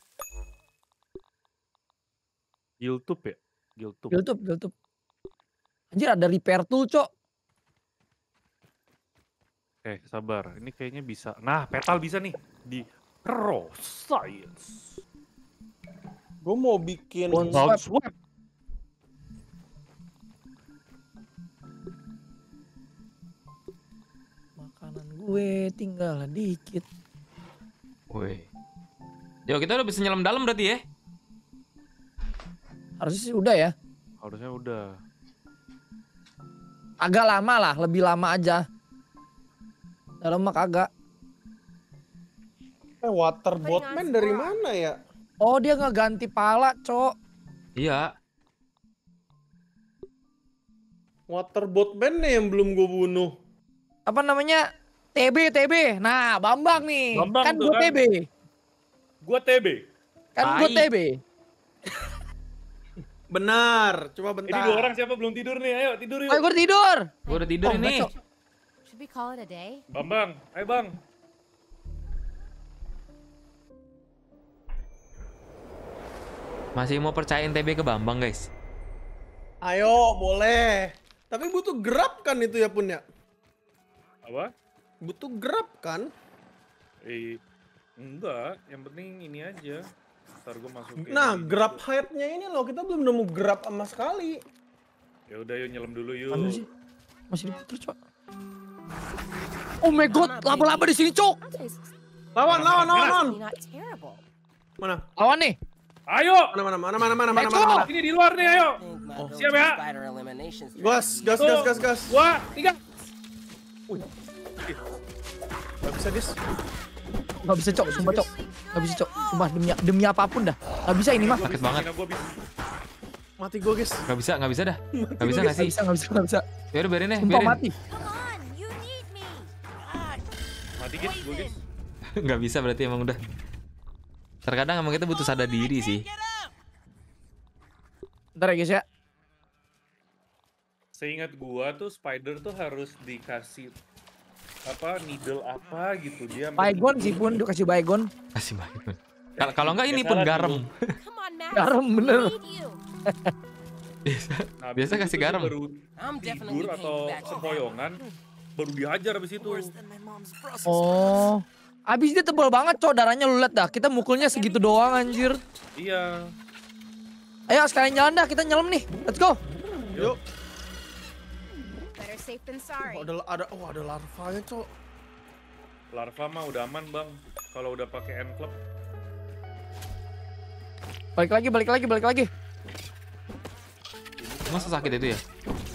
[SPEAKER 1] Giltube ya? Giltube.
[SPEAKER 2] YouTube, YouTube. Anjir, ada repair tool, Cok.
[SPEAKER 1] Eh sabar, ini kayaknya bisa. Nah, petal bisa nih di Raw Science.
[SPEAKER 3] Gue mau bikin
[SPEAKER 2] Bone
[SPEAKER 1] Bone
[SPEAKER 2] swap.
[SPEAKER 1] swap.
[SPEAKER 2] Makanan gue tinggal dikit.
[SPEAKER 4] Woi. Yo, kita udah bisa nyelam dalam berarti ya?
[SPEAKER 2] Harusnya sih udah ya.
[SPEAKER 1] Harusnya udah.
[SPEAKER 2] Agak lama lah, lebih lama aja. Dalam mah kagak.
[SPEAKER 3] eh water boatman dari mana ya?
[SPEAKER 2] Oh, dia ngeganti pala, Cok.
[SPEAKER 4] Iya.
[SPEAKER 3] Water boatman nih yang belum gue bunuh.
[SPEAKER 2] Apa namanya? T B, T B. Nah, Bambang nih.
[SPEAKER 1] Bambang
[SPEAKER 2] kan
[SPEAKER 1] tuh
[SPEAKER 2] gue
[SPEAKER 1] kan.
[SPEAKER 2] T B.
[SPEAKER 1] Gua T B.
[SPEAKER 2] Kan gue
[SPEAKER 4] Tai.
[SPEAKER 2] T B.
[SPEAKER 3] Benar, coba
[SPEAKER 1] Ini
[SPEAKER 3] bentar.
[SPEAKER 1] dua orang siapa belum tidur nih? Ayo tidur yuk.
[SPEAKER 2] Ayo gue tidur.
[SPEAKER 4] Gua udah tidur
[SPEAKER 2] Oh,
[SPEAKER 4] ini.
[SPEAKER 2] ngaco.
[SPEAKER 5] Should we call it a day?
[SPEAKER 1] Bambang, ayo bang.
[SPEAKER 4] Masih mau percayain T B ke Bambang, guys?
[SPEAKER 3] Ayo, boleh. Tapi butuh grab kan itu ya Pun ya?
[SPEAKER 1] Apa?
[SPEAKER 3] Butuh grab kan?
[SPEAKER 1] Eh, enggak. Yang penting ini aja. Ntar gua masukin.
[SPEAKER 3] Nah,
[SPEAKER 1] ini.
[SPEAKER 3] grab height-nya ini loh, kita belum nemu grab sama sekali.
[SPEAKER 1] Ya udah yuk nyelam dulu yuk.
[SPEAKER 2] Mana sih? Masih diputer, Cok. Oh my god, laba-laba di sini, Cok.
[SPEAKER 5] It's
[SPEAKER 3] Lawan, lawan, lawan, lawan.
[SPEAKER 5] really not terrible.
[SPEAKER 3] Mana?
[SPEAKER 2] Lawan nih.
[SPEAKER 1] Ayo.
[SPEAKER 3] Mana, mana, mana, mana, mana, mana,
[SPEAKER 2] Let's
[SPEAKER 3] mana,
[SPEAKER 2] go.
[SPEAKER 3] mana.
[SPEAKER 1] Ini di luar nih ayo.
[SPEAKER 6] Think my
[SPEAKER 3] Oh.
[SPEAKER 6] built
[SPEAKER 1] Siap ya?
[SPEAKER 6] spider elimination
[SPEAKER 3] Gas,
[SPEAKER 6] strategy.
[SPEAKER 3] gas, gas, gas, gas.
[SPEAKER 1] Dua, tiga.
[SPEAKER 3] Gak bisa, Dis.
[SPEAKER 2] Gak bisa, Cok. Sumpah, Cok. Gak bisa, Cok. Sumpah, demi, demi apapun dah. Gak bisa ini mah.
[SPEAKER 4] Sakit banget.
[SPEAKER 1] Gua bisa.
[SPEAKER 3] Mati gue, guys.
[SPEAKER 4] Gak bisa, gak bisa dah. Gak bisa gak
[SPEAKER 2] Gak
[SPEAKER 4] sih?
[SPEAKER 2] bisa, gak bisa, gak bisa.
[SPEAKER 4] Ya udah biarin ya,
[SPEAKER 2] Sumpah
[SPEAKER 4] biarin.
[SPEAKER 2] mati.
[SPEAKER 5] Come on, you need me.
[SPEAKER 1] Mati guys, gua guys.
[SPEAKER 4] Gak bisa berarti emang udah. Terkadang emang kita butuh sadar diri sih.
[SPEAKER 2] Ntar ya, guys ya.
[SPEAKER 1] Seingat gua tuh spider tuh harus dikasih apa needle apa gitu dia.
[SPEAKER 2] Baygon sih Pun, dikasih baygon.
[SPEAKER 4] Kasih banget. Kalau kalau enggak ini
[SPEAKER 1] Ya
[SPEAKER 4] pun
[SPEAKER 1] salah
[SPEAKER 4] garam.
[SPEAKER 5] Come on, Max.
[SPEAKER 2] Garam bener.
[SPEAKER 5] We need you.
[SPEAKER 1] Nah,
[SPEAKER 4] Biasa
[SPEAKER 1] abis
[SPEAKER 4] kasih
[SPEAKER 1] itu dia
[SPEAKER 4] garam.
[SPEAKER 1] Baru
[SPEAKER 6] I'm definitely
[SPEAKER 1] tidur
[SPEAKER 6] paying
[SPEAKER 1] atau
[SPEAKER 6] you back.
[SPEAKER 1] sempoyongan baru dihajar abis itu.
[SPEAKER 6] Worse than my mom's Brussels
[SPEAKER 2] Oh. Abis dia tebal banget, Cok. Darahnya lu liat dah. Kita mukulnya segitu doang, anjir.
[SPEAKER 1] Iya.
[SPEAKER 2] Ayo sekalian jalan dah, kita nyelam nih. Let's go.
[SPEAKER 3] Yuk.
[SPEAKER 5] Better safe than sorry.
[SPEAKER 3] Oh, ada, ada, oh, ada larvanya, Cok.
[SPEAKER 1] Larva mah udah aman bang. Kalau udah pakai end club.
[SPEAKER 2] Balik lagi, balik lagi, balik lagi.
[SPEAKER 4] Masa sakit itu ya?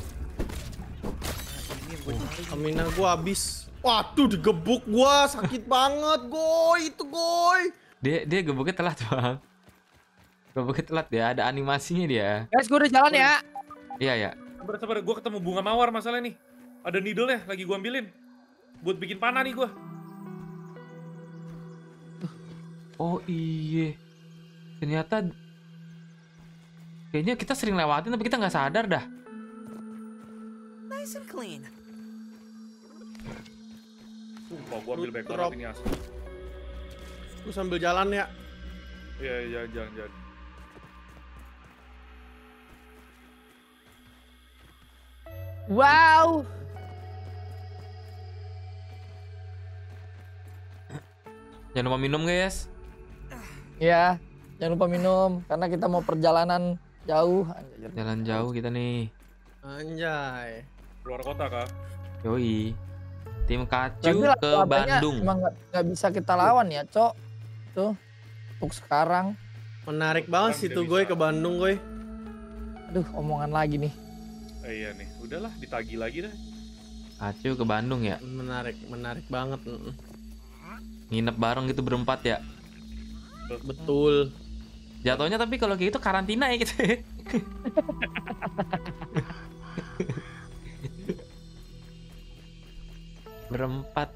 [SPEAKER 3] Stamina gua habis. Waduh, digebuk gua. Sakit banget, Goy. Itu, Goy.
[SPEAKER 4] Dia dia gebuknya telat, Bang. Gebuknya telat dia, ada animasinya dia.
[SPEAKER 2] Guys, gue udah jalan ya.
[SPEAKER 4] Iya, ya.
[SPEAKER 1] Sabar sabar, gue ketemu bunga mawar masalah nih. Ada needle nya lagi gua ambilin. Buat bikin panah nih gua.
[SPEAKER 4] Oh iya. Ternyata kayaknya kita sering lewatin tapi kita nggak sadar dah.
[SPEAKER 6] nice and clean.
[SPEAKER 1] Sumpah gua ambil
[SPEAKER 3] Lu
[SPEAKER 1] background
[SPEAKER 3] drop.
[SPEAKER 1] ini asli.
[SPEAKER 3] Lu sambil jalan ya.
[SPEAKER 1] Iya, iya, jangan, jangan.
[SPEAKER 2] Wow.
[SPEAKER 4] Jangan lupa minum guys.
[SPEAKER 2] Ya, jangan lupa minum karena kita mau perjalanan jauh. Anjir.
[SPEAKER 4] Jalan jauh kita nih.
[SPEAKER 3] Anjay.
[SPEAKER 1] Keluar kota kah?
[SPEAKER 4] Yoi. Tim Kacu
[SPEAKER 2] Berarti
[SPEAKER 4] ke
[SPEAKER 2] labanya
[SPEAKER 4] Bandung.
[SPEAKER 2] emang nggak nggak bisa kita lawan ya, Cok. Tuh, untuk sekarang.
[SPEAKER 3] Menarik banget sih tuh gue ke Bandung gue.
[SPEAKER 2] Aduh, omongan lagi nih.
[SPEAKER 1] Eh, iya nih, udahlah ditagi lagi dah.
[SPEAKER 4] Kacu ke Bandung ya.
[SPEAKER 3] Menarik, menarik banget. Mm.
[SPEAKER 4] Nginep bareng gitu berempat ya.
[SPEAKER 3] Betul.
[SPEAKER 4] Jatuhnya tapi kalau kayak gitu karantina ya gitu. Berempat.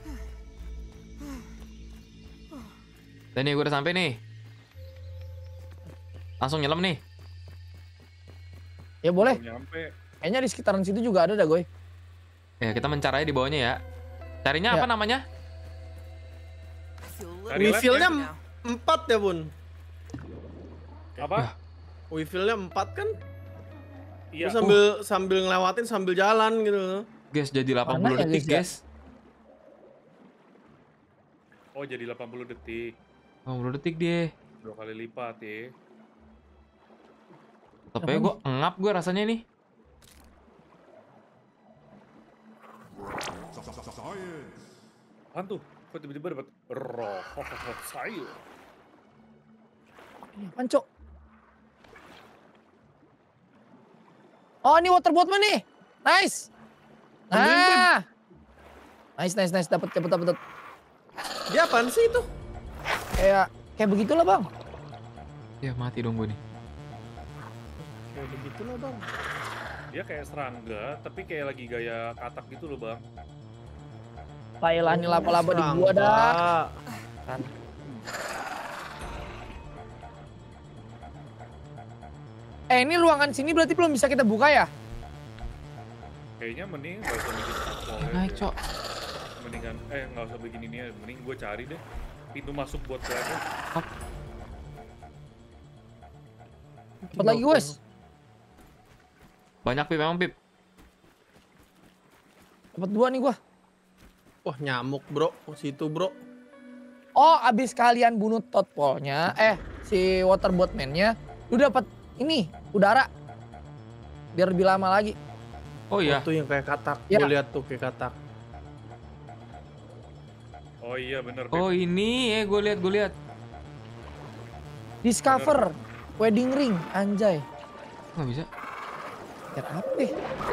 [SPEAKER 4] Dan nih gue udah sampai nih. Langsung nyelam nih.
[SPEAKER 2] Ya boleh.
[SPEAKER 1] Belum nyampe.
[SPEAKER 2] Kayaknya di sekitaran situ juga ada dah, gue.
[SPEAKER 4] Ya kita mencaranya di bawahnya ya. Carinya
[SPEAKER 2] Ya.
[SPEAKER 4] apa namanya?
[SPEAKER 1] Cari
[SPEAKER 3] Refill-nya
[SPEAKER 1] lab
[SPEAKER 3] empat ya bun.
[SPEAKER 1] Apa?
[SPEAKER 3] Refill-nya empat kan?
[SPEAKER 1] Iya.
[SPEAKER 3] Lu sambil sambil ngelewatin sambil jalan gitu.
[SPEAKER 4] Guys jadi delapan puluh
[SPEAKER 2] Mana ya,
[SPEAKER 4] detik
[SPEAKER 2] guys, ya?
[SPEAKER 4] guys.
[SPEAKER 1] Oh, jadi delapan puluh detik.
[SPEAKER 4] delapan puluh detik dia.
[SPEAKER 1] Dua kali lipat ya.
[SPEAKER 4] Tapi gue ngap gue rasanya nih.
[SPEAKER 1] Apaan tuh? Kok tiba-tiba dapat roh sayur?
[SPEAKER 2] Ini apaan, Cok? Oh, ini waterboatman nih. Nice. Nah. Nice, nice, nice. Dapat, dapat, dapat.
[SPEAKER 3] Dia apaan sih itu?
[SPEAKER 2] Kayak kayak begitulah, Bang.
[SPEAKER 4] Ya mati dong gue nih.
[SPEAKER 3] Kayak begitu lah bang.
[SPEAKER 1] Dia kayak serangga, tapi kayak lagi gaya katak gitu loh bang.
[SPEAKER 2] Baiklah, nih laba-laba di gua
[SPEAKER 3] Serangga.
[SPEAKER 2] dah. Kan. Eh, ini ruangan sini berarti belum bisa kita buka ya?
[SPEAKER 1] Kayaknya mending gak usah bikin tampol ya.
[SPEAKER 4] Naik cok.
[SPEAKER 1] Mendingan, eh gak usah begini nih, mending gue cari deh pintu masuk buat gue aja.
[SPEAKER 2] Dapat lagi, guys.
[SPEAKER 4] Banyak Pip emang Pip.
[SPEAKER 2] Dapat dua nih gua.
[SPEAKER 3] Wah nyamuk bro, oh, situ bro.
[SPEAKER 2] Oh, abis kalian bunuh totpolnya, eh si waterboatman-nya, lu dapat ini udara. Biar lebih lama lagi.
[SPEAKER 4] Oh iya.
[SPEAKER 3] Itu yang kayak katak,
[SPEAKER 2] Ya.
[SPEAKER 3] gue lihat tuh kayak katak.
[SPEAKER 1] Oh iya bener.
[SPEAKER 4] Oh ini ya gue lihat gue lihat.
[SPEAKER 2] Discover wedding ring, anjay.
[SPEAKER 4] Nggak bisa.
[SPEAKER 2] Ya apa nih?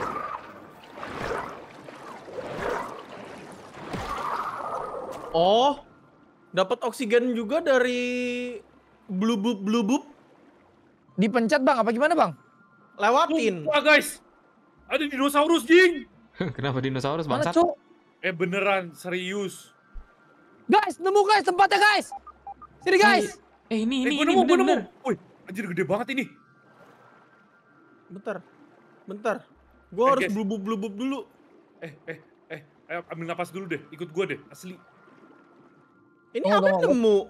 [SPEAKER 3] Oh, dapat oksigen juga dari blubub blubub.
[SPEAKER 2] Dipencet bang, apa gimana bang?
[SPEAKER 3] Lewatin.
[SPEAKER 1] Wah guys, ada dinosaurus jing.
[SPEAKER 4] Kenapa dinosaurus
[SPEAKER 2] Mana
[SPEAKER 4] bangsat?
[SPEAKER 2] cuk?
[SPEAKER 1] Eh beneran, serius.
[SPEAKER 2] Guys, nemu guys tempatnya guys. Sini guys.
[SPEAKER 4] Eh ini
[SPEAKER 1] Eh
[SPEAKER 4] ini
[SPEAKER 1] gue
[SPEAKER 4] ini
[SPEAKER 1] nemu, gue nemu.
[SPEAKER 4] bener-bener.
[SPEAKER 1] Wih, anjir gede banget ini.
[SPEAKER 3] Bentar, bentar. Gue
[SPEAKER 1] Eh,
[SPEAKER 3] harus
[SPEAKER 1] guys.
[SPEAKER 3] blubub blubub dulu.
[SPEAKER 1] Eh, eh, eh, ayo ambil napas dulu deh, ikut gue deh, asli.
[SPEAKER 3] Ini
[SPEAKER 2] Tunggu,
[SPEAKER 3] apa yang
[SPEAKER 2] tunggu.
[SPEAKER 3] nemu?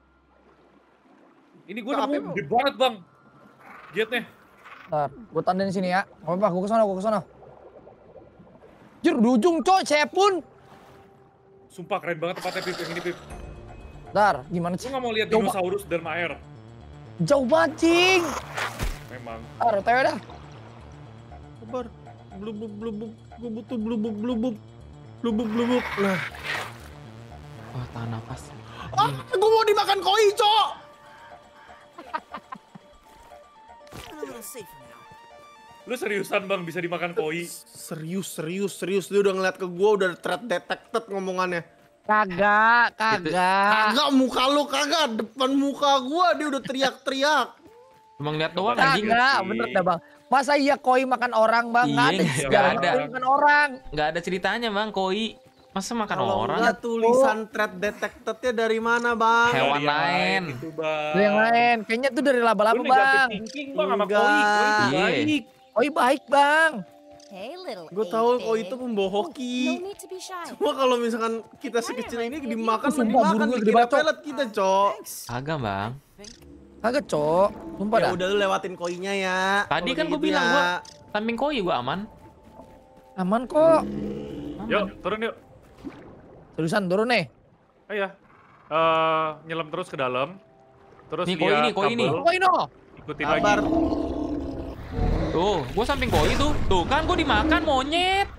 [SPEAKER 1] Ini gue
[SPEAKER 3] Apa
[SPEAKER 1] nemu
[SPEAKER 3] emang?
[SPEAKER 1] gede banget bang. Jetnya.
[SPEAKER 2] Ntar, gue tandain sini ya. Gak apa-apa, gue kesana, gue kesana. Jir, di ujung coy, saya pun.
[SPEAKER 1] Sumpah keren banget tempatnya Pip, yang ini Pip.
[SPEAKER 2] Ntar, gimana
[SPEAKER 1] Gue
[SPEAKER 2] sih?
[SPEAKER 1] gak mau lihat
[SPEAKER 2] Coba.
[SPEAKER 1] dinosaurus dan air.
[SPEAKER 2] Jauh banget, cing.
[SPEAKER 1] Memang.
[SPEAKER 2] Ntar, O T W dah.
[SPEAKER 3] Sabar. Blubub blubub. Gue butuh blubub blubub. Blubub blubub. Nah.
[SPEAKER 4] Wah tahan nafas.
[SPEAKER 3] Ah, gue mau dimakan koi, cok.
[SPEAKER 6] I'm a little safer now.
[SPEAKER 1] Lu seriusan bang bisa dimakan koi?
[SPEAKER 3] Serius, serius, serius. Dia udah ngeliat ke gue, udah threat detected ngomongannya.
[SPEAKER 2] Kagak, kagak.
[SPEAKER 3] Kagak, muka lu kagak. Depan muka gue dia udah teriak-teriak.
[SPEAKER 4] Cuma ngeliat doang anjing.
[SPEAKER 2] Kagak, bener dah bang. Masa iya koi makan orang bang? Nggak
[SPEAKER 4] Iya,
[SPEAKER 2] ada
[SPEAKER 4] nggak
[SPEAKER 2] sejarah
[SPEAKER 1] ada.
[SPEAKER 2] koi makan orang.
[SPEAKER 4] Nggak ada ceritanya bang koi. Masa makan
[SPEAKER 3] Kalau
[SPEAKER 4] orang?
[SPEAKER 3] enggak tulisan threat detectednya dari mana, Bang?
[SPEAKER 4] Hewan
[SPEAKER 1] Dari yang
[SPEAKER 4] lain.
[SPEAKER 1] Itu bang.
[SPEAKER 2] Ada yang lain, kayaknya tuh dari laba-laba
[SPEAKER 1] Lu
[SPEAKER 2] bang.
[SPEAKER 1] negatif thinking bang sama koi. Koi itu
[SPEAKER 3] Enggak.
[SPEAKER 4] Iya.
[SPEAKER 1] baik.
[SPEAKER 2] Koi baik bang.
[SPEAKER 5] Hey, little
[SPEAKER 3] Gue tahu kok
[SPEAKER 5] aphid.
[SPEAKER 3] itu pembawa
[SPEAKER 5] No
[SPEAKER 3] hoki.
[SPEAKER 5] need to be shy.
[SPEAKER 3] Cuma kalau misalkan kita sekecil ini dimakan,
[SPEAKER 2] Sumpah,
[SPEAKER 3] dimakan
[SPEAKER 2] burung gede
[SPEAKER 3] dikira
[SPEAKER 2] banget, Cok.
[SPEAKER 3] pelet kita, Cok.
[SPEAKER 4] Agak bang.
[SPEAKER 2] Kagak, Cok. Sumpah
[SPEAKER 3] Ya
[SPEAKER 2] dah.
[SPEAKER 3] udah lu lewatin koinnya ya.
[SPEAKER 4] Tadi
[SPEAKER 3] Kalau
[SPEAKER 4] kan
[SPEAKER 3] kayak
[SPEAKER 4] gue
[SPEAKER 3] gitu
[SPEAKER 4] bilang
[SPEAKER 3] ya.
[SPEAKER 4] gua samping koi gua aman.
[SPEAKER 2] Aman kok.
[SPEAKER 4] Aman.
[SPEAKER 1] Yuk, turun yuk.
[SPEAKER 2] Terusan turun nih.
[SPEAKER 1] Ayo. Eh, nyelam terus ke dalam. Terus
[SPEAKER 4] Nih, koi
[SPEAKER 1] lihat
[SPEAKER 4] ini, koi ini.
[SPEAKER 1] kabel,
[SPEAKER 2] Oh, ini.
[SPEAKER 1] ikutin
[SPEAKER 3] Sabar.
[SPEAKER 1] lagi.
[SPEAKER 4] Tuh, gua samping koi tuh. Tuh kan gua dimakan monyet.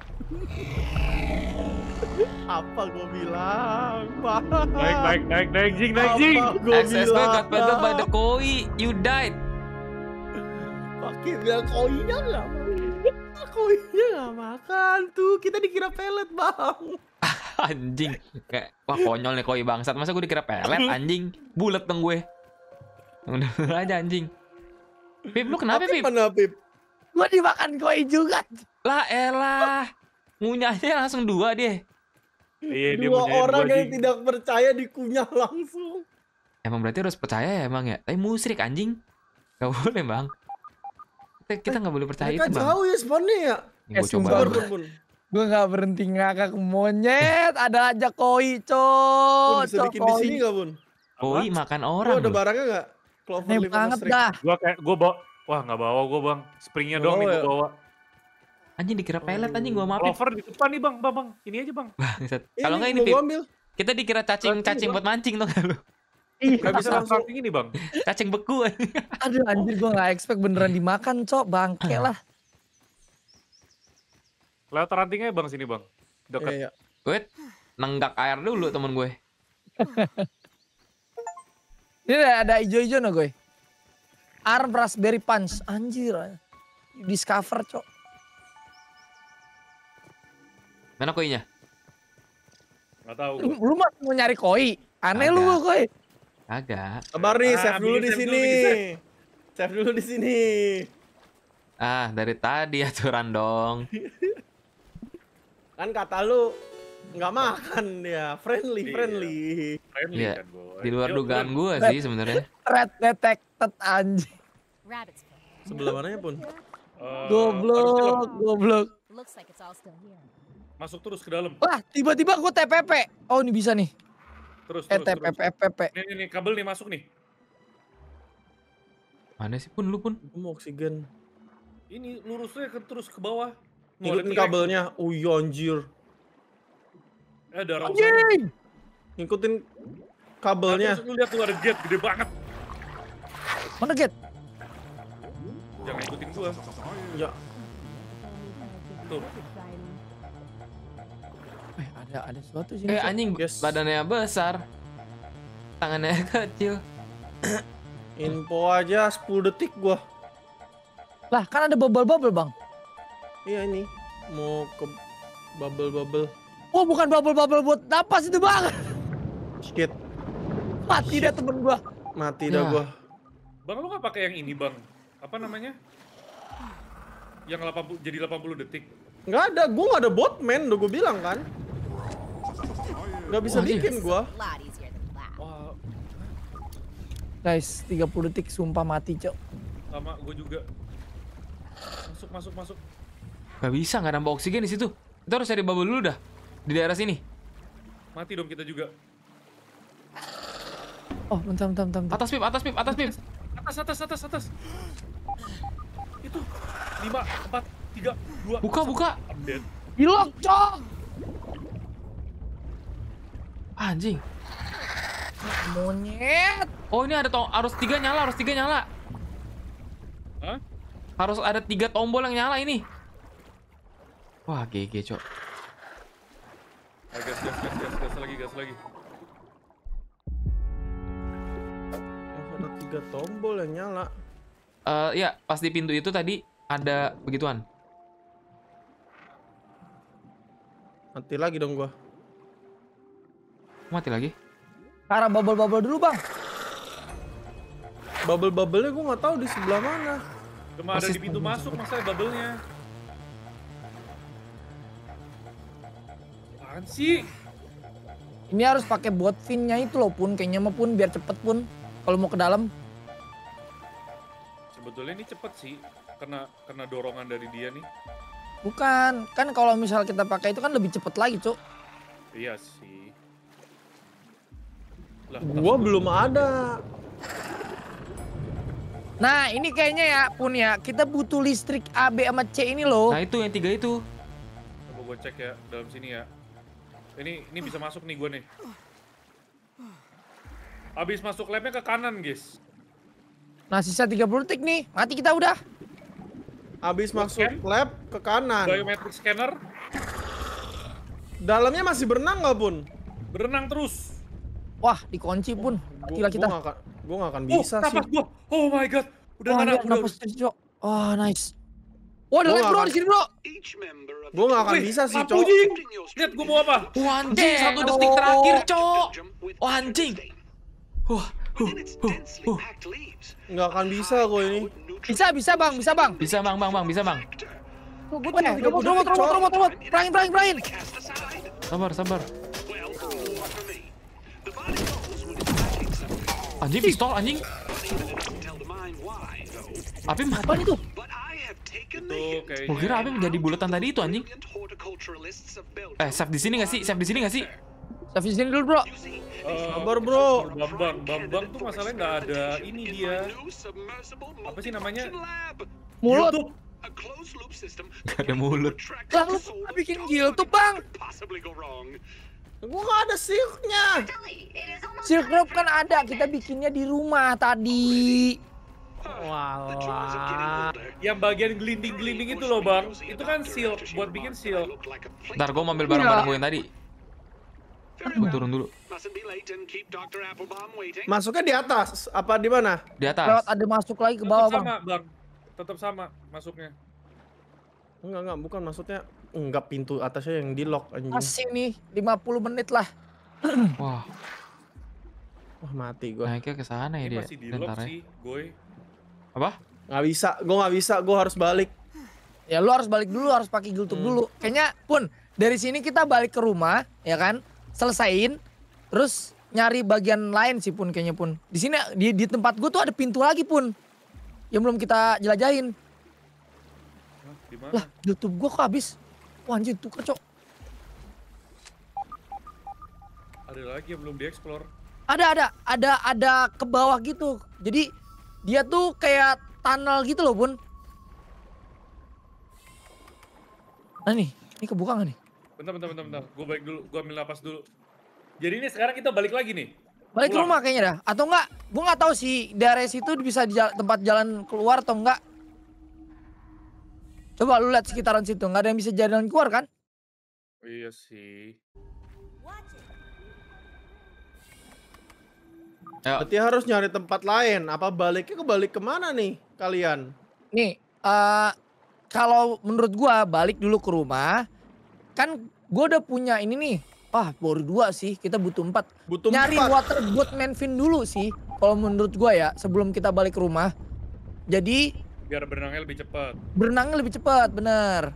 [SPEAKER 3] Apa gue bilang? Bang?
[SPEAKER 1] Naik, naik, naik, naik, jing, naik, jing.
[SPEAKER 3] Apa gue
[SPEAKER 4] Access gue
[SPEAKER 3] bilang?
[SPEAKER 4] got pegged by the koi. You died.
[SPEAKER 3] Pakai bilang koinnya nggak mau. Koinnya nggak makan tuh. Kita dikira pelet, Bang.
[SPEAKER 4] Anjing. Kayak, wah konyol nih koi bangsat. Masa gue dikira pelet anjing. Bulet dong gue. Udah aja anjing. Pip, lu kenapa
[SPEAKER 3] Tapi
[SPEAKER 4] Pip?
[SPEAKER 3] mana, Pip?
[SPEAKER 2] Gua dimakan koi juga.
[SPEAKER 4] Lah elah. Ngunyahnya langsung dua dia.
[SPEAKER 1] Iya, dia
[SPEAKER 3] Dua
[SPEAKER 1] mau nyanyi
[SPEAKER 3] orang
[SPEAKER 1] dua,
[SPEAKER 3] yang
[SPEAKER 1] jing.
[SPEAKER 3] tidak percaya dikunyah langsung.
[SPEAKER 4] Emang berarti harus percaya ya emang ya? Tapi musrik anjing. Gak boleh bang. Kita, kita gak boleh percaya
[SPEAKER 3] Mereka
[SPEAKER 4] itu bang.
[SPEAKER 3] jauh ya spawnnya ya.
[SPEAKER 4] Ini gue
[SPEAKER 2] Eh,
[SPEAKER 4] coba.
[SPEAKER 2] sumpah,
[SPEAKER 3] Sabar,
[SPEAKER 4] dulu.
[SPEAKER 3] Bun, Bun.
[SPEAKER 2] Gue gak berhenti ngakak monyet. Ada aja koi,
[SPEAKER 3] Bun,
[SPEAKER 2] Cok.
[SPEAKER 3] bisa
[SPEAKER 2] Cok,
[SPEAKER 3] bikin di
[SPEAKER 2] koi.
[SPEAKER 3] sini nggak, Bun?
[SPEAKER 4] Koi makan
[SPEAKER 3] Lu
[SPEAKER 4] orang
[SPEAKER 3] ada
[SPEAKER 4] loh.
[SPEAKER 3] barangnya nggak? Clover
[SPEAKER 2] Aneh
[SPEAKER 3] leaf sama
[SPEAKER 2] banget
[SPEAKER 3] string.
[SPEAKER 2] dah.
[SPEAKER 1] Gua kayak gua bawa. Wah, nggak bawa gua, Bang. Springnya
[SPEAKER 3] Nggak
[SPEAKER 1] doang nih
[SPEAKER 3] bawa
[SPEAKER 1] gua
[SPEAKER 3] ya?
[SPEAKER 1] bawa.
[SPEAKER 4] Anjing dikira pelet anjing gua maafin.
[SPEAKER 1] Clover di depan nih, Bang. Bang, Bang. Ini aja, Bang.
[SPEAKER 4] Bangsat.
[SPEAKER 3] Ini
[SPEAKER 4] Kalau nggak ini
[SPEAKER 3] mau
[SPEAKER 4] Pip,
[SPEAKER 3] gua ambil.
[SPEAKER 4] kita dikira cacing-cacing buat mancing tuh kan lu.
[SPEAKER 1] Nggak bisa langsung ini, Bang.
[SPEAKER 4] Cacing beku.
[SPEAKER 2] Aduh anjir gue gak expect beneran dimakan, Cok. Bangke lah.
[SPEAKER 1] Lewat rantingnya, Bang, sini, Bang. Dekat.
[SPEAKER 3] Iya, iya.
[SPEAKER 4] Wait, nenggak air dulu temen gue.
[SPEAKER 2] Ini ada, ada ijo-ijo no gue. Arm raspberry punch. Anjir. Discover, Cok.
[SPEAKER 4] Mana koinya?
[SPEAKER 1] Nggak tahu.
[SPEAKER 2] Lu,
[SPEAKER 1] gua.
[SPEAKER 2] lu mah mau nyari koi. Aneh lu
[SPEAKER 4] Agak.
[SPEAKER 2] koi.
[SPEAKER 4] Agak.
[SPEAKER 3] Sabar nih,
[SPEAKER 1] Ah,
[SPEAKER 3] save dulu
[SPEAKER 1] bikin
[SPEAKER 3] di
[SPEAKER 1] save
[SPEAKER 3] sini.
[SPEAKER 1] dulu, bikin save.
[SPEAKER 3] Save dulu di sini.
[SPEAKER 4] Ah, dari tadi aturan dong.
[SPEAKER 3] Kan kata lu nggak makan dia, friendly,
[SPEAKER 1] Iya.
[SPEAKER 3] friendly.
[SPEAKER 1] Friendly
[SPEAKER 4] Iya,
[SPEAKER 1] kan, boy.
[SPEAKER 4] di luar
[SPEAKER 1] Yuk,
[SPEAKER 4] dugaan
[SPEAKER 1] turun.
[SPEAKER 4] gue sih sebenarnya.
[SPEAKER 2] Red detected anjir.
[SPEAKER 5] Rabbit's foot.
[SPEAKER 3] Sebelah mananya pun.
[SPEAKER 1] Eh, harusnya
[SPEAKER 2] Goblok,
[SPEAKER 1] lo-
[SPEAKER 2] goblok.
[SPEAKER 5] Looks like it's all still here.
[SPEAKER 1] Masuk terus ke dalam.
[SPEAKER 2] Wah, tiba-tiba gue T P P. Oh, ini bisa nih.
[SPEAKER 1] Terus,
[SPEAKER 2] Eh,
[SPEAKER 1] terus,
[SPEAKER 2] T P
[SPEAKER 1] terus.
[SPEAKER 2] P, P P.
[SPEAKER 1] Nih, nih, nih, kabel nih masuk nih.
[SPEAKER 4] Mana sih pun lu pun?
[SPEAKER 3] Gua mau oksigen.
[SPEAKER 1] Ini lurusnya ke, terus ke bawah. Mau ada
[SPEAKER 3] Ngikutin
[SPEAKER 1] T-Rex.
[SPEAKER 3] kabelnya. Oh iya anjir.
[SPEAKER 1] Eh, ada orang.
[SPEAKER 2] Anjing.
[SPEAKER 3] Ngikutin
[SPEAKER 1] Nah,
[SPEAKER 3] kabelnya.
[SPEAKER 1] terus lu lihat tuh ada gate gede banget.
[SPEAKER 2] Mana get?
[SPEAKER 1] Jangan ikutin gua.
[SPEAKER 3] Ya,
[SPEAKER 1] Tuh.
[SPEAKER 2] Eh, ada ada sesuatu sini.
[SPEAKER 4] Eh
[SPEAKER 2] Cok.
[SPEAKER 4] anjing
[SPEAKER 3] Yes.
[SPEAKER 4] badannya besar. Tangannya kecil.
[SPEAKER 3] info aja sepuluh detik gua.
[SPEAKER 2] Lah, kan ada bubble-bubble, Bang.
[SPEAKER 3] Iya ini. Mau ke bubble-bubble.
[SPEAKER 2] Oh, bukan bubble-bubble buat napas itu, Bang.
[SPEAKER 3] Shit,
[SPEAKER 2] Mati dah temen gua.
[SPEAKER 3] mati dah
[SPEAKER 4] Ya.
[SPEAKER 3] gua.
[SPEAKER 1] Bang, lu nggak pakai yang ini, Bang? Apa namanya? Yang delapan puluh jadi delapan puluh detik.
[SPEAKER 3] Nggak ada, gua nggak ada botman, udah gua bilang kan. Nggak bisa
[SPEAKER 4] Oh, iya.
[SPEAKER 3] bikin gua.
[SPEAKER 5] A lot easier than that.
[SPEAKER 1] Wah,
[SPEAKER 2] Guys, tiga puluh detik sumpah mati, Cok.
[SPEAKER 1] sama gua juga. Masuk, masuk, masuk.
[SPEAKER 4] Gak bisa nggak nambah oksigen di situ. Kita harus cari bubble dulu dah di daerah sini.
[SPEAKER 1] Mati dong kita juga.
[SPEAKER 2] Oh, bentar, bentar, bentar. bentar.
[SPEAKER 4] Atas pip, atas pip, atas pip.
[SPEAKER 1] Atas, atas, atas, atas. Itu. lima, empat, tiga, dua.
[SPEAKER 4] Buka, buka.
[SPEAKER 1] Update.
[SPEAKER 2] Hilok, Cok.
[SPEAKER 4] Anjing.
[SPEAKER 2] Monyet.
[SPEAKER 4] Oh ini ada to harus tiga nyala, harus tiga nyala.
[SPEAKER 1] Hah?
[SPEAKER 4] Harus ada tiga tombol yang nyala ini. Wah, G G, Cok.
[SPEAKER 1] Ah, gas, gas, gas, gas, gas lagi, gas lagi.
[SPEAKER 3] Ada tiga tombol yang nyala.
[SPEAKER 4] Eh ya, pas di pintu itu tadi ada begituan.
[SPEAKER 3] Mati lagi dong gua.
[SPEAKER 4] Mati lagi.
[SPEAKER 2] Ke arah bubble-bubble dulu, Bang.
[SPEAKER 3] Bubble-bubble-nya gua nggak tahu di sebelah mana.
[SPEAKER 1] Cuma ada
[SPEAKER 4] Persis.
[SPEAKER 1] di pintu masuk, masa bubble-nya. Apaan sih?
[SPEAKER 2] Ini harus pakai bot fin-nya itu loh, Pun. Kayaknya mah Pun biar cepet, Pun. Kalau mau ke dalam.
[SPEAKER 1] Sebetulnya ini cepet sih, kena kena dorongan dari dia nih.
[SPEAKER 2] Bukan, kan kalau misal kita pakai itu kan lebih cepet lagi, Cuk.
[SPEAKER 1] Iya sih. Lah,
[SPEAKER 3] Gua belum ada.
[SPEAKER 2] Nah, ini kayaknya ya, Pun ya, kita butuh listrik A, B sama C ini loh.
[SPEAKER 4] Nah itu yang tiga itu.
[SPEAKER 1] coba gue cek ya dalam sini ya. Ini ini bisa masuk nih gue nih. Habis masuk labnya ke kanan, guys.
[SPEAKER 2] Nah, sisa tiga puluh detik nih. Mati kita udah.
[SPEAKER 3] Abis masuk
[SPEAKER 1] Scan.
[SPEAKER 3] lab ke kanan.
[SPEAKER 1] Biometric scanner
[SPEAKER 3] Dalamnya masih berenang nggak Pun?
[SPEAKER 1] berenang terus.
[SPEAKER 2] Wah, dikunci Pun. Matilah kita.
[SPEAKER 3] Gua nggak akan, gua nggak akan bisa
[SPEAKER 1] oh,
[SPEAKER 3] sih.
[SPEAKER 1] napas gua. Oh my god. Udah
[SPEAKER 2] Wah,
[SPEAKER 1] nggak
[SPEAKER 2] iya,
[SPEAKER 1] ada. Udah,
[SPEAKER 2] napas terus, Cok. Oh, nice. Wah, ada
[SPEAKER 3] Gua
[SPEAKER 2] lag
[SPEAKER 3] nggak
[SPEAKER 2] bro
[SPEAKER 3] akan-
[SPEAKER 2] di sini, bro.
[SPEAKER 3] Gua nggak akan
[SPEAKER 1] Wih,
[SPEAKER 3] bisa sih,
[SPEAKER 1] lampu,
[SPEAKER 3] Cok.
[SPEAKER 1] Jing. Lihat gua mau apa?
[SPEAKER 4] Wah anjing,
[SPEAKER 2] Eh,
[SPEAKER 4] satu
[SPEAKER 2] halo.
[SPEAKER 4] detik terakhir, Cok. Wah anjing. Wah, huh, huh, huh.
[SPEAKER 3] Nggak akan bisa gua ini.
[SPEAKER 2] Bisa, bisa, Bang. Bisa, Bang.
[SPEAKER 4] Bisa bang, bang, bang, bisa bang.
[SPEAKER 3] Gua
[SPEAKER 2] Weh,
[SPEAKER 3] tiga
[SPEAKER 2] robot,
[SPEAKER 3] puluh
[SPEAKER 2] robot,
[SPEAKER 3] detik,
[SPEAKER 2] robot,
[SPEAKER 3] Cok.
[SPEAKER 2] robot, robot. Perangin, perangin, perangin.
[SPEAKER 4] Sabar, sabar. Anjing pistol, anjing. Apim,
[SPEAKER 2] Apaan itu?
[SPEAKER 1] Itu kayaknya.
[SPEAKER 4] gua kira Apim jadi bulatan tadi itu anjing. Eh, save di sini nggak sih? Save di sini nggak sih?
[SPEAKER 2] Save di sini dulu, bro.
[SPEAKER 1] Eh,
[SPEAKER 3] Sabar, bro.
[SPEAKER 1] Bambang, Bambang tuh masalahnya nggak ada ini dia. Apa sih namanya?
[SPEAKER 2] Mulut.
[SPEAKER 1] YouTube.
[SPEAKER 4] Gak ada mulut.
[SPEAKER 2] Lah, lu bikin YouTube, Bang.
[SPEAKER 3] Gua nggak ada silknya.
[SPEAKER 2] Silk Rope kan ada. Kita bikinnya di rumah tadi.
[SPEAKER 3] Walah.
[SPEAKER 1] Yang bagian gelinding-gelinding itu loh, Bang. Itu kan seal, buat bikin seal.
[SPEAKER 4] Ntar gua mau ambil barang-barang gue yang tadi. Gua turun dulu.
[SPEAKER 3] Masuknya di atas apa di mana?
[SPEAKER 4] Di
[SPEAKER 2] Lewat
[SPEAKER 4] atas.
[SPEAKER 2] ada masuk lagi ke
[SPEAKER 1] Tetap
[SPEAKER 2] bawah, Bang.
[SPEAKER 1] sama, Bang. Tetap sama masuknya.
[SPEAKER 3] Enggak, enggak, bukan maksudnya enggak pintu atasnya yang di lock anjing.
[SPEAKER 2] Masih nih, lima puluh menit lah.
[SPEAKER 4] Wah,
[SPEAKER 3] Wah, mati gua.
[SPEAKER 4] naiknya ke sana ya
[SPEAKER 1] Ini
[SPEAKER 4] dia.
[SPEAKER 1] masih di lock
[SPEAKER 4] Bentar ya.
[SPEAKER 1] sih, Goy.
[SPEAKER 4] Apa?
[SPEAKER 3] Nggak bisa, gua nggak bisa, gua harus balik.
[SPEAKER 2] Ya lu harus balik dulu, harus pakai giltub
[SPEAKER 3] Hmm.
[SPEAKER 2] dulu. Kayaknya Pun, dari sini kita balik ke rumah, ya kan? Selesaiin, terus nyari bagian lain sih Pun kayaknya Pun. Di sini di, di tempat gua tuh ada pintu lagi Pun. Yang belum kita jelajahin.
[SPEAKER 1] Hah, di mana?
[SPEAKER 2] Lah, giltub gua kok habis. Wah anjir, tuker, Cok.
[SPEAKER 1] Ada lagi yang belum dieksplor.
[SPEAKER 2] Ada, ada, ada, ada ke bawah gitu. Jadi dia tuh kayak tunnel gitu loh Pun. Nah nih, ini kebuka nggak nih?
[SPEAKER 1] Bentar, bentar, bentar, bentar. Gue balik dulu, gue ambil napas dulu. Jadi ini sekarang kita balik lagi nih.
[SPEAKER 2] Balik ke
[SPEAKER 1] Pulang.
[SPEAKER 2] rumah kayaknya dah. Atau enggak, gua nggak tahu sih daerah situ bisa di jala- tempat jalan keluar atau enggak. Coba lu lihat sekitaran situ, nggak ada yang bisa jalan keluar kan?
[SPEAKER 1] Iya sih.
[SPEAKER 4] Ayo,
[SPEAKER 3] Berarti harus nyari tempat lain. Apa baliknya kebalik kemana nih kalian?
[SPEAKER 2] Nih, eh kalau menurut gua balik dulu ke rumah. Kan gua udah punya ini nih. Wah, baru dua sih, kita butuh empat.
[SPEAKER 3] Butuh
[SPEAKER 2] Nyari
[SPEAKER 3] empat.
[SPEAKER 2] water boat Manfin dulu sih, kalau menurut gua ya, sebelum kita balik ke rumah. Jadi
[SPEAKER 1] Biar berenangnya lebih cepat.
[SPEAKER 2] berenangnya lebih cepat, bener.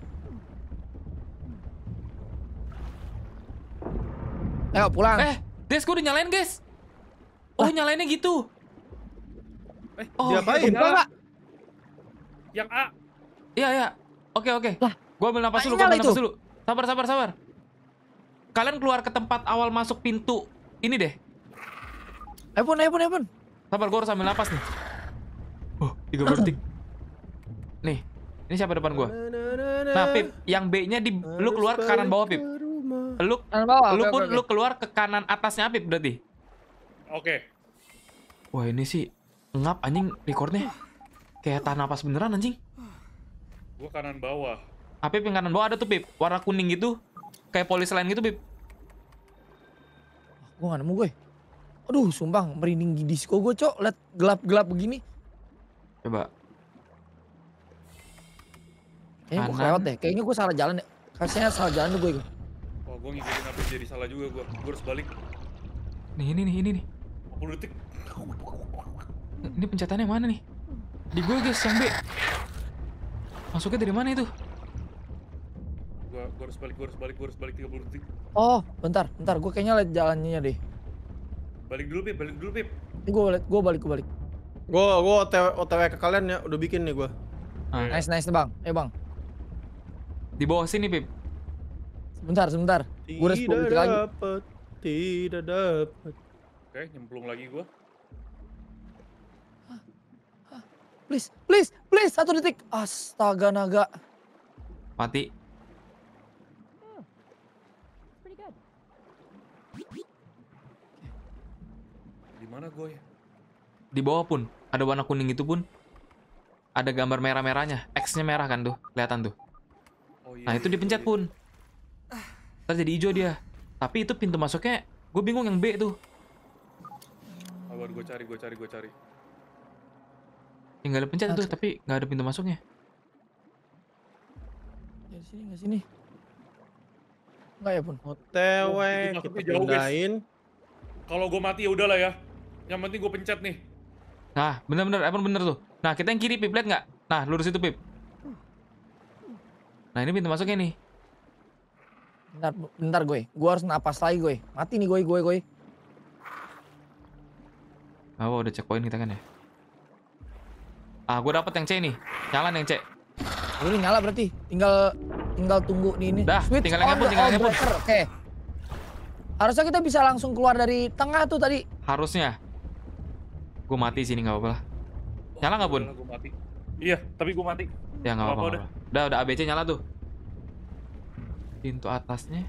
[SPEAKER 2] Ayo pulang.
[SPEAKER 4] eh, guys, gua udah nyalain, guys. Oh, nyalainnya gitu.
[SPEAKER 1] Eh,
[SPEAKER 4] Oh,
[SPEAKER 3] diapain?
[SPEAKER 2] Buka nggak?
[SPEAKER 1] Yang A.
[SPEAKER 4] Iya, iya. Oke, oke.
[SPEAKER 2] Lah,
[SPEAKER 4] Gua ambil napas dulu,
[SPEAKER 2] nyala
[SPEAKER 4] gua ambil napas
[SPEAKER 2] itu.
[SPEAKER 4] dulu. Sabar, sabar, sabar. Kalian keluar ke tempat awal masuk pintu ini deh.
[SPEAKER 2] Ayo Pun, ayo Pun, ayo Pun.
[SPEAKER 4] Sabar, gua harus ambil napas nih. Oh, tiga puluh detik. Nih, ini siapa depan gua? Nah, Pip, yang B-nya di lu keluar ke kanan bawah, Pip. Lu
[SPEAKER 2] Kanan bawah.
[SPEAKER 4] lu
[SPEAKER 2] oke,
[SPEAKER 4] pun
[SPEAKER 2] oke, oke.
[SPEAKER 4] lu keluar ke kanan atasnya Pip berarti.
[SPEAKER 1] Oke.
[SPEAKER 4] Wah, ini sih ngap anjing recordnya. Kayak tahan napas beneran anjing.
[SPEAKER 1] Gue kanan bawah.
[SPEAKER 4] Apip yang kanan bawah ada tuh, Pip. Warna kuning gitu. Kayak polis lain gitu, Pip.
[SPEAKER 2] Gue gak nemu gue. Aduh, sumpah merinding di disco gue, Cok. Liat gelap-gelap begini.
[SPEAKER 4] Coba.
[SPEAKER 2] Kayaknya gue
[SPEAKER 4] Kanan.
[SPEAKER 2] kelewat deh. Kayaknya gue salah jalan deh. Kayaknya salah jalan deh gue.
[SPEAKER 1] Oh, gue ngikutin apa jadi salah juga gue. Gue harus balik.
[SPEAKER 4] Nih, ini nih, ini nih.
[SPEAKER 1] empat puluh detik.
[SPEAKER 4] Ini pencetannya mana nih? Di gue, guys, yang B. Masuknya dari mana itu?
[SPEAKER 1] Gue gue harus balik, gue harus balik, gue harus balik tiga puluh detik.
[SPEAKER 2] Oh, bentar, bentar. Gue kayaknya liat jalannya deh.
[SPEAKER 1] Balik dulu, Pip. Balik dulu, Pip.
[SPEAKER 2] Ini gue balik, gue balik, gue balik.
[SPEAKER 3] Gua gua O T W, O T W ke kalian ya, udah bikin nih gua.
[SPEAKER 4] Ah,
[SPEAKER 2] Nice, nice nih bang. Eh bang.
[SPEAKER 4] Di bawah sini, Pip.
[SPEAKER 2] Sebentar, sebentar. Gue udah sepuluh
[SPEAKER 3] Tidak
[SPEAKER 2] detik lagi.
[SPEAKER 3] dapat, tidak dapat.
[SPEAKER 1] Oke, nyemplung lagi gua.
[SPEAKER 2] Please, please, please. Satu detik. Astaga naga.
[SPEAKER 4] Mati.
[SPEAKER 5] Pretty good.
[SPEAKER 1] Di mana gue ya?
[SPEAKER 4] Di bawah pun. Ada warna kuning itu pun. Ada gambar merah-merahnya. X-nya merah kan tuh. Kelihatan tuh.
[SPEAKER 1] Oh iya.
[SPEAKER 4] Nah itu dipencet pun. Ntar jadi hijau dia. Tapi itu pintu masuknya. Gue bingung yang B tuh.
[SPEAKER 1] Sabar, gue cari, gue cari, gue cari.
[SPEAKER 4] Yang nggak ada pencet itu. Tapi nggak ada pintu masuknya.
[SPEAKER 2] Ya di sini nggak sini. Enggak ya pun.
[SPEAKER 3] O T W,
[SPEAKER 1] Oh, itu
[SPEAKER 3] kita
[SPEAKER 1] masuknya jauh, guys.
[SPEAKER 3] pindahin.
[SPEAKER 1] Kalau gue mati ya udahlah ya. Yang penting gue pencet nih.
[SPEAKER 4] Nah bener-bener. Emang bener tuh. Nah kita yang kiri Pip. Lihat nggak? Nah lurus itu Pip. Nah ini pintu masuknya nih.
[SPEAKER 2] Bentar, bentar gue. Gue harus napas lagi gue. Mati nih gue, gue, gue.
[SPEAKER 4] Oh udah checkpoint kita kan ya. Ah gue dapet yang C nih. Nyala nih yang C.
[SPEAKER 2] Ini nyala berarti. Tinggal tinggal tunggu di ini.
[SPEAKER 4] Dah,
[SPEAKER 2] Switch
[SPEAKER 4] tinggal
[SPEAKER 2] on
[SPEAKER 4] ngepun,
[SPEAKER 2] the
[SPEAKER 4] tinggal
[SPEAKER 2] all
[SPEAKER 4] ngepun.
[SPEAKER 2] breaker. Oke. Harusnya kita bisa langsung keluar dari tengah tuh tadi.
[SPEAKER 4] Harusnya. Gue mati sini nggak apa-apa lah. Nyala nggak pun?
[SPEAKER 1] Gue mati. Iya, tapi gue mati.
[SPEAKER 4] Ya nggak
[SPEAKER 1] Nggak
[SPEAKER 4] apa-apa.
[SPEAKER 1] apa-apa
[SPEAKER 4] nggak apa-apa. Udah udah A B C nyala tuh. Pintu atasnya.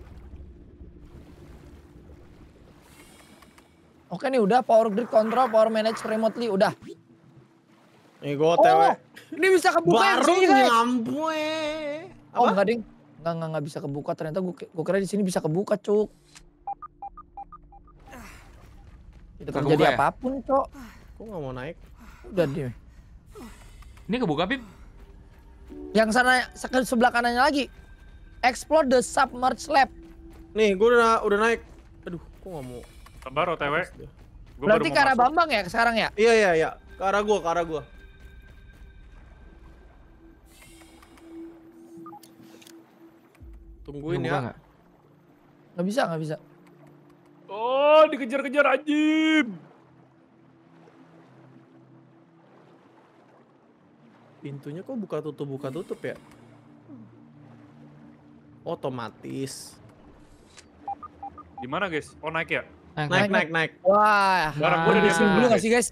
[SPEAKER 2] Oke nih udah power grid control, power manage remotely udah.
[SPEAKER 3] Nih gue O T W.
[SPEAKER 2] Oh, ini bisa kebuka yang
[SPEAKER 3] Baru
[SPEAKER 2] sini guys.
[SPEAKER 3] nyampe.
[SPEAKER 2] Oh
[SPEAKER 3] Apa?
[SPEAKER 2] enggak ding. Enggak, enggak, enggak bisa kebuka. Ternyata gue, gue kira di sini bisa kebuka, Cuk. Tidak
[SPEAKER 4] Nggak
[SPEAKER 2] terjadi
[SPEAKER 4] kebuka ya?
[SPEAKER 2] apapun, Cok.
[SPEAKER 3] Kok nggak mau naik?
[SPEAKER 2] Udah deh.
[SPEAKER 4] Ini kebuka Pip.
[SPEAKER 2] Yang sana ke sebelah kanannya lagi. Explore the submerged lab.
[SPEAKER 3] Nih, gue udah udah naik. Aduh, kok nggak mau?
[SPEAKER 1] Sabar O T W. Gua
[SPEAKER 2] Berarti
[SPEAKER 1] baru
[SPEAKER 2] ke
[SPEAKER 1] mau
[SPEAKER 2] arah
[SPEAKER 1] masuk.
[SPEAKER 2] Bambang ya sekarang ya?
[SPEAKER 3] Iya iya iya, ke arah gua, ke arah gua. Tungguin
[SPEAKER 4] Kebuka
[SPEAKER 3] ya.
[SPEAKER 4] nggak?
[SPEAKER 2] Nggak bisa, nggak bisa.
[SPEAKER 1] Oh, dikejar-kejar anjing.
[SPEAKER 3] Pintunya kok buka tutup buka tutup ya? Otomatis.
[SPEAKER 1] Gimana guys? Oh naik ya?
[SPEAKER 4] Naik,
[SPEAKER 3] Naik
[SPEAKER 4] naik.
[SPEAKER 3] naik naik.
[SPEAKER 2] Wah,
[SPEAKER 1] Barang
[SPEAKER 4] gua
[SPEAKER 2] gue
[SPEAKER 4] udah
[SPEAKER 2] di
[SPEAKER 4] diambil
[SPEAKER 2] sini dulu
[SPEAKER 1] belum,
[SPEAKER 2] nggak sih guys?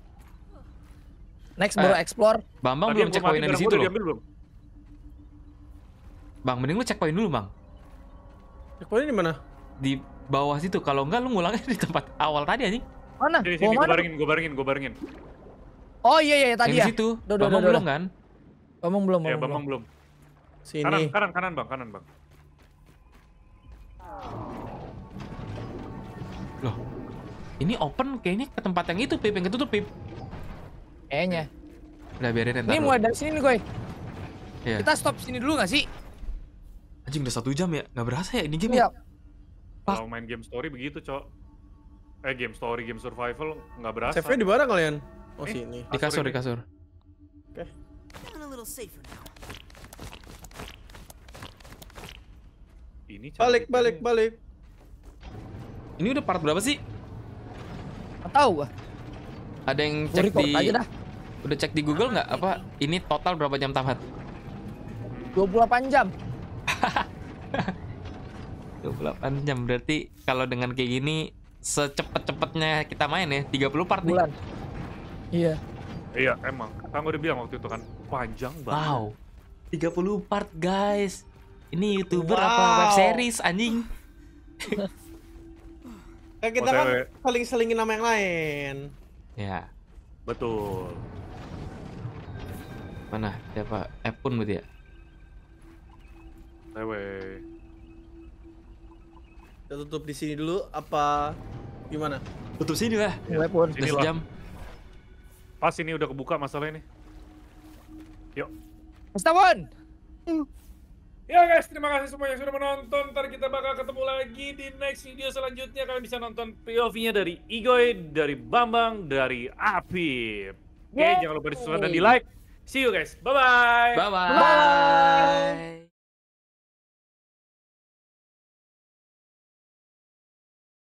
[SPEAKER 2] Next baru
[SPEAKER 4] Eh.
[SPEAKER 2] explore.
[SPEAKER 4] Bambang
[SPEAKER 1] Tadi
[SPEAKER 4] belum
[SPEAKER 1] yang
[SPEAKER 4] cek
[SPEAKER 1] gua mati,
[SPEAKER 4] poinnya di
[SPEAKER 1] barang
[SPEAKER 4] situ
[SPEAKER 1] gua udah
[SPEAKER 4] loh.
[SPEAKER 1] diambil belum?
[SPEAKER 4] Bang, mending lu cek poin dulu bang.
[SPEAKER 3] Checkpointnya di mana?
[SPEAKER 4] Di bawah situ. Kalau enggak lu ngulangnya di tempat awal tadi anjing.
[SPEAKER 2] Mana?
[SPEAKER 1] Sini,
[SPEAKER 2] Bawa
[SPEAKER 1] sini, gue
[SPEAKER 2] mana?
[SPEAKER 1] barengin, gue barengin, gue barengin.
[SPEAKER 2] Oh iya iya tadi
[SPEAKER 4] Yang
[SPEAKER 2] ya.
[SPEAKER 4] di situ.
[SPEAKER 2] Udah, udah,
[SPEAKER 4] Bambang
[SPEAKER 2] udah,
[SPEAKER 4] belum
[SPEAKER 2] udah.
[SPEAKER 4] kan?
[SPEAKER 2] Bambang belum,
[SPEAKER 1] Ya,
[SPEAKER 2] Bambang
[SPEAKER 1] Bambang
[SPEAKER 2] belum.
[SPEAKER 1] belum. Kanan,
[SPEAKER 3] Sini.
[SPEAKER 1] kanan, kanan bang, kanan bang.
[SPEAKER 4] Loh. Ini open kayaknya ke tempat yang itu Pip, yang ketutup Pip.
[SPEAKER 2] Kayaknya.
[SPEAKER 4] Udah biarin ntar
[SPEAKER 2] Ini
[SPEAKER 4] dulu.
[SPEAKER 2] mulai dari sini nih, Goy.
[SPEAKER 4] Iya.
[SPEAKER 2] Kita stop sini dulu nggak sih?
[SPEAKER 4] Anjing udah satu jam ya? Nggak berasa ya ini game ya?
[SPEAKER 2] Iya.
[SPEAKER 1] Kalau main game story begitu, Cok. Eh, game story, game survival nggak berasa.
[SPEAKER 3] Save-nya di mana kalian? Oh
[SPEAKER 1] Eh.
[SPEAKER 3] sini.
[SPEAKER 4] Di kasur,
[SPEAKER 1] ini.
[SPEAKER 4] di kasur.
[SPEAKER 6] Feeling a little safer now.
[SPEAKER 1] Ini
[SPEAKER 3] Balik
[SPEAKER 1] cantik
[SPEAKER 3] balik
[SPEAKER 1] ini.
[SPEAKER 3] balik.
[SPEAKER 4] Ini udah part berapa sih?
[SPEAKER 2] Nggak tahu gua.
[SPEAKER 4] Ada yang
[SPEAKER 2] Gua
[SPEAKER 4] cek
[SPEAKER 2] record
[SPEAKER 4] di...
[SPEAKER 2] aja dah.
[SPEAKER 4] Udah cek di Google nggak? Apa ini total berapa jam tamat?
[SPEAKER 2] dua puluh delapan jam.
[SPEAKER 4] dua puluh delapan jam. Berarti kalau dengan kayak gini secepat-cepatnya kita main ya tiga puluh part nih.
[SPEAKER 2] Bulan. Iya.
[SPEAKER 1] Iya, emang. Kan gue udah bilang waktu itu kan panjang banget.
[SPEAKER 4] Wow. tiga puluh part guys. Ini YouTuber apa
[SPEAKER 3] Wow.
[SPEAKER 4] web series anjing?
[SPEAKER 3] Kayak kita kan
[SPEAKER 1] O T W.
[SPEAKER 3] saling-selingin nama yang lain.
[SPEAKER 4] Ya.
[SPEAKER 1] Betul.
[SPEAKER 4] Mana? Siapa? Epun berarti ya?
[SPEAKER 1] Tewe.
[SPEAKER 3] Kita tutup di sini dulu apa gimana?
[SPEAKER 4] Tutup sini lah.
[SPEAKER 2] Gue pun.
[SPEAKER 4] Udah
[SPEAKER 1] Sini lah.
[SPEAKER 4] sejam.
[SPEAKER 1] Pas ini udah kebuka masalah ini. Yuk.
[SPEAKER 2] Estabon.
[SPEAKER 1] Ya guys, terima kasih semua yang sudah menonton. Ntar kita bakal ketemu lagi di next video selanjutnya. Kalian bisa nonton P O V-nya dari Igoy, dari Bambang, dari Apip. Oke,
[SPEAKER 2] Yeay.
[SPEAKER 1] jangan lupa di subscribe dan di like. See you guys. Bye-bye.
[SPEAKER 4] Bye bye.
[SPEAKER 2] Bye.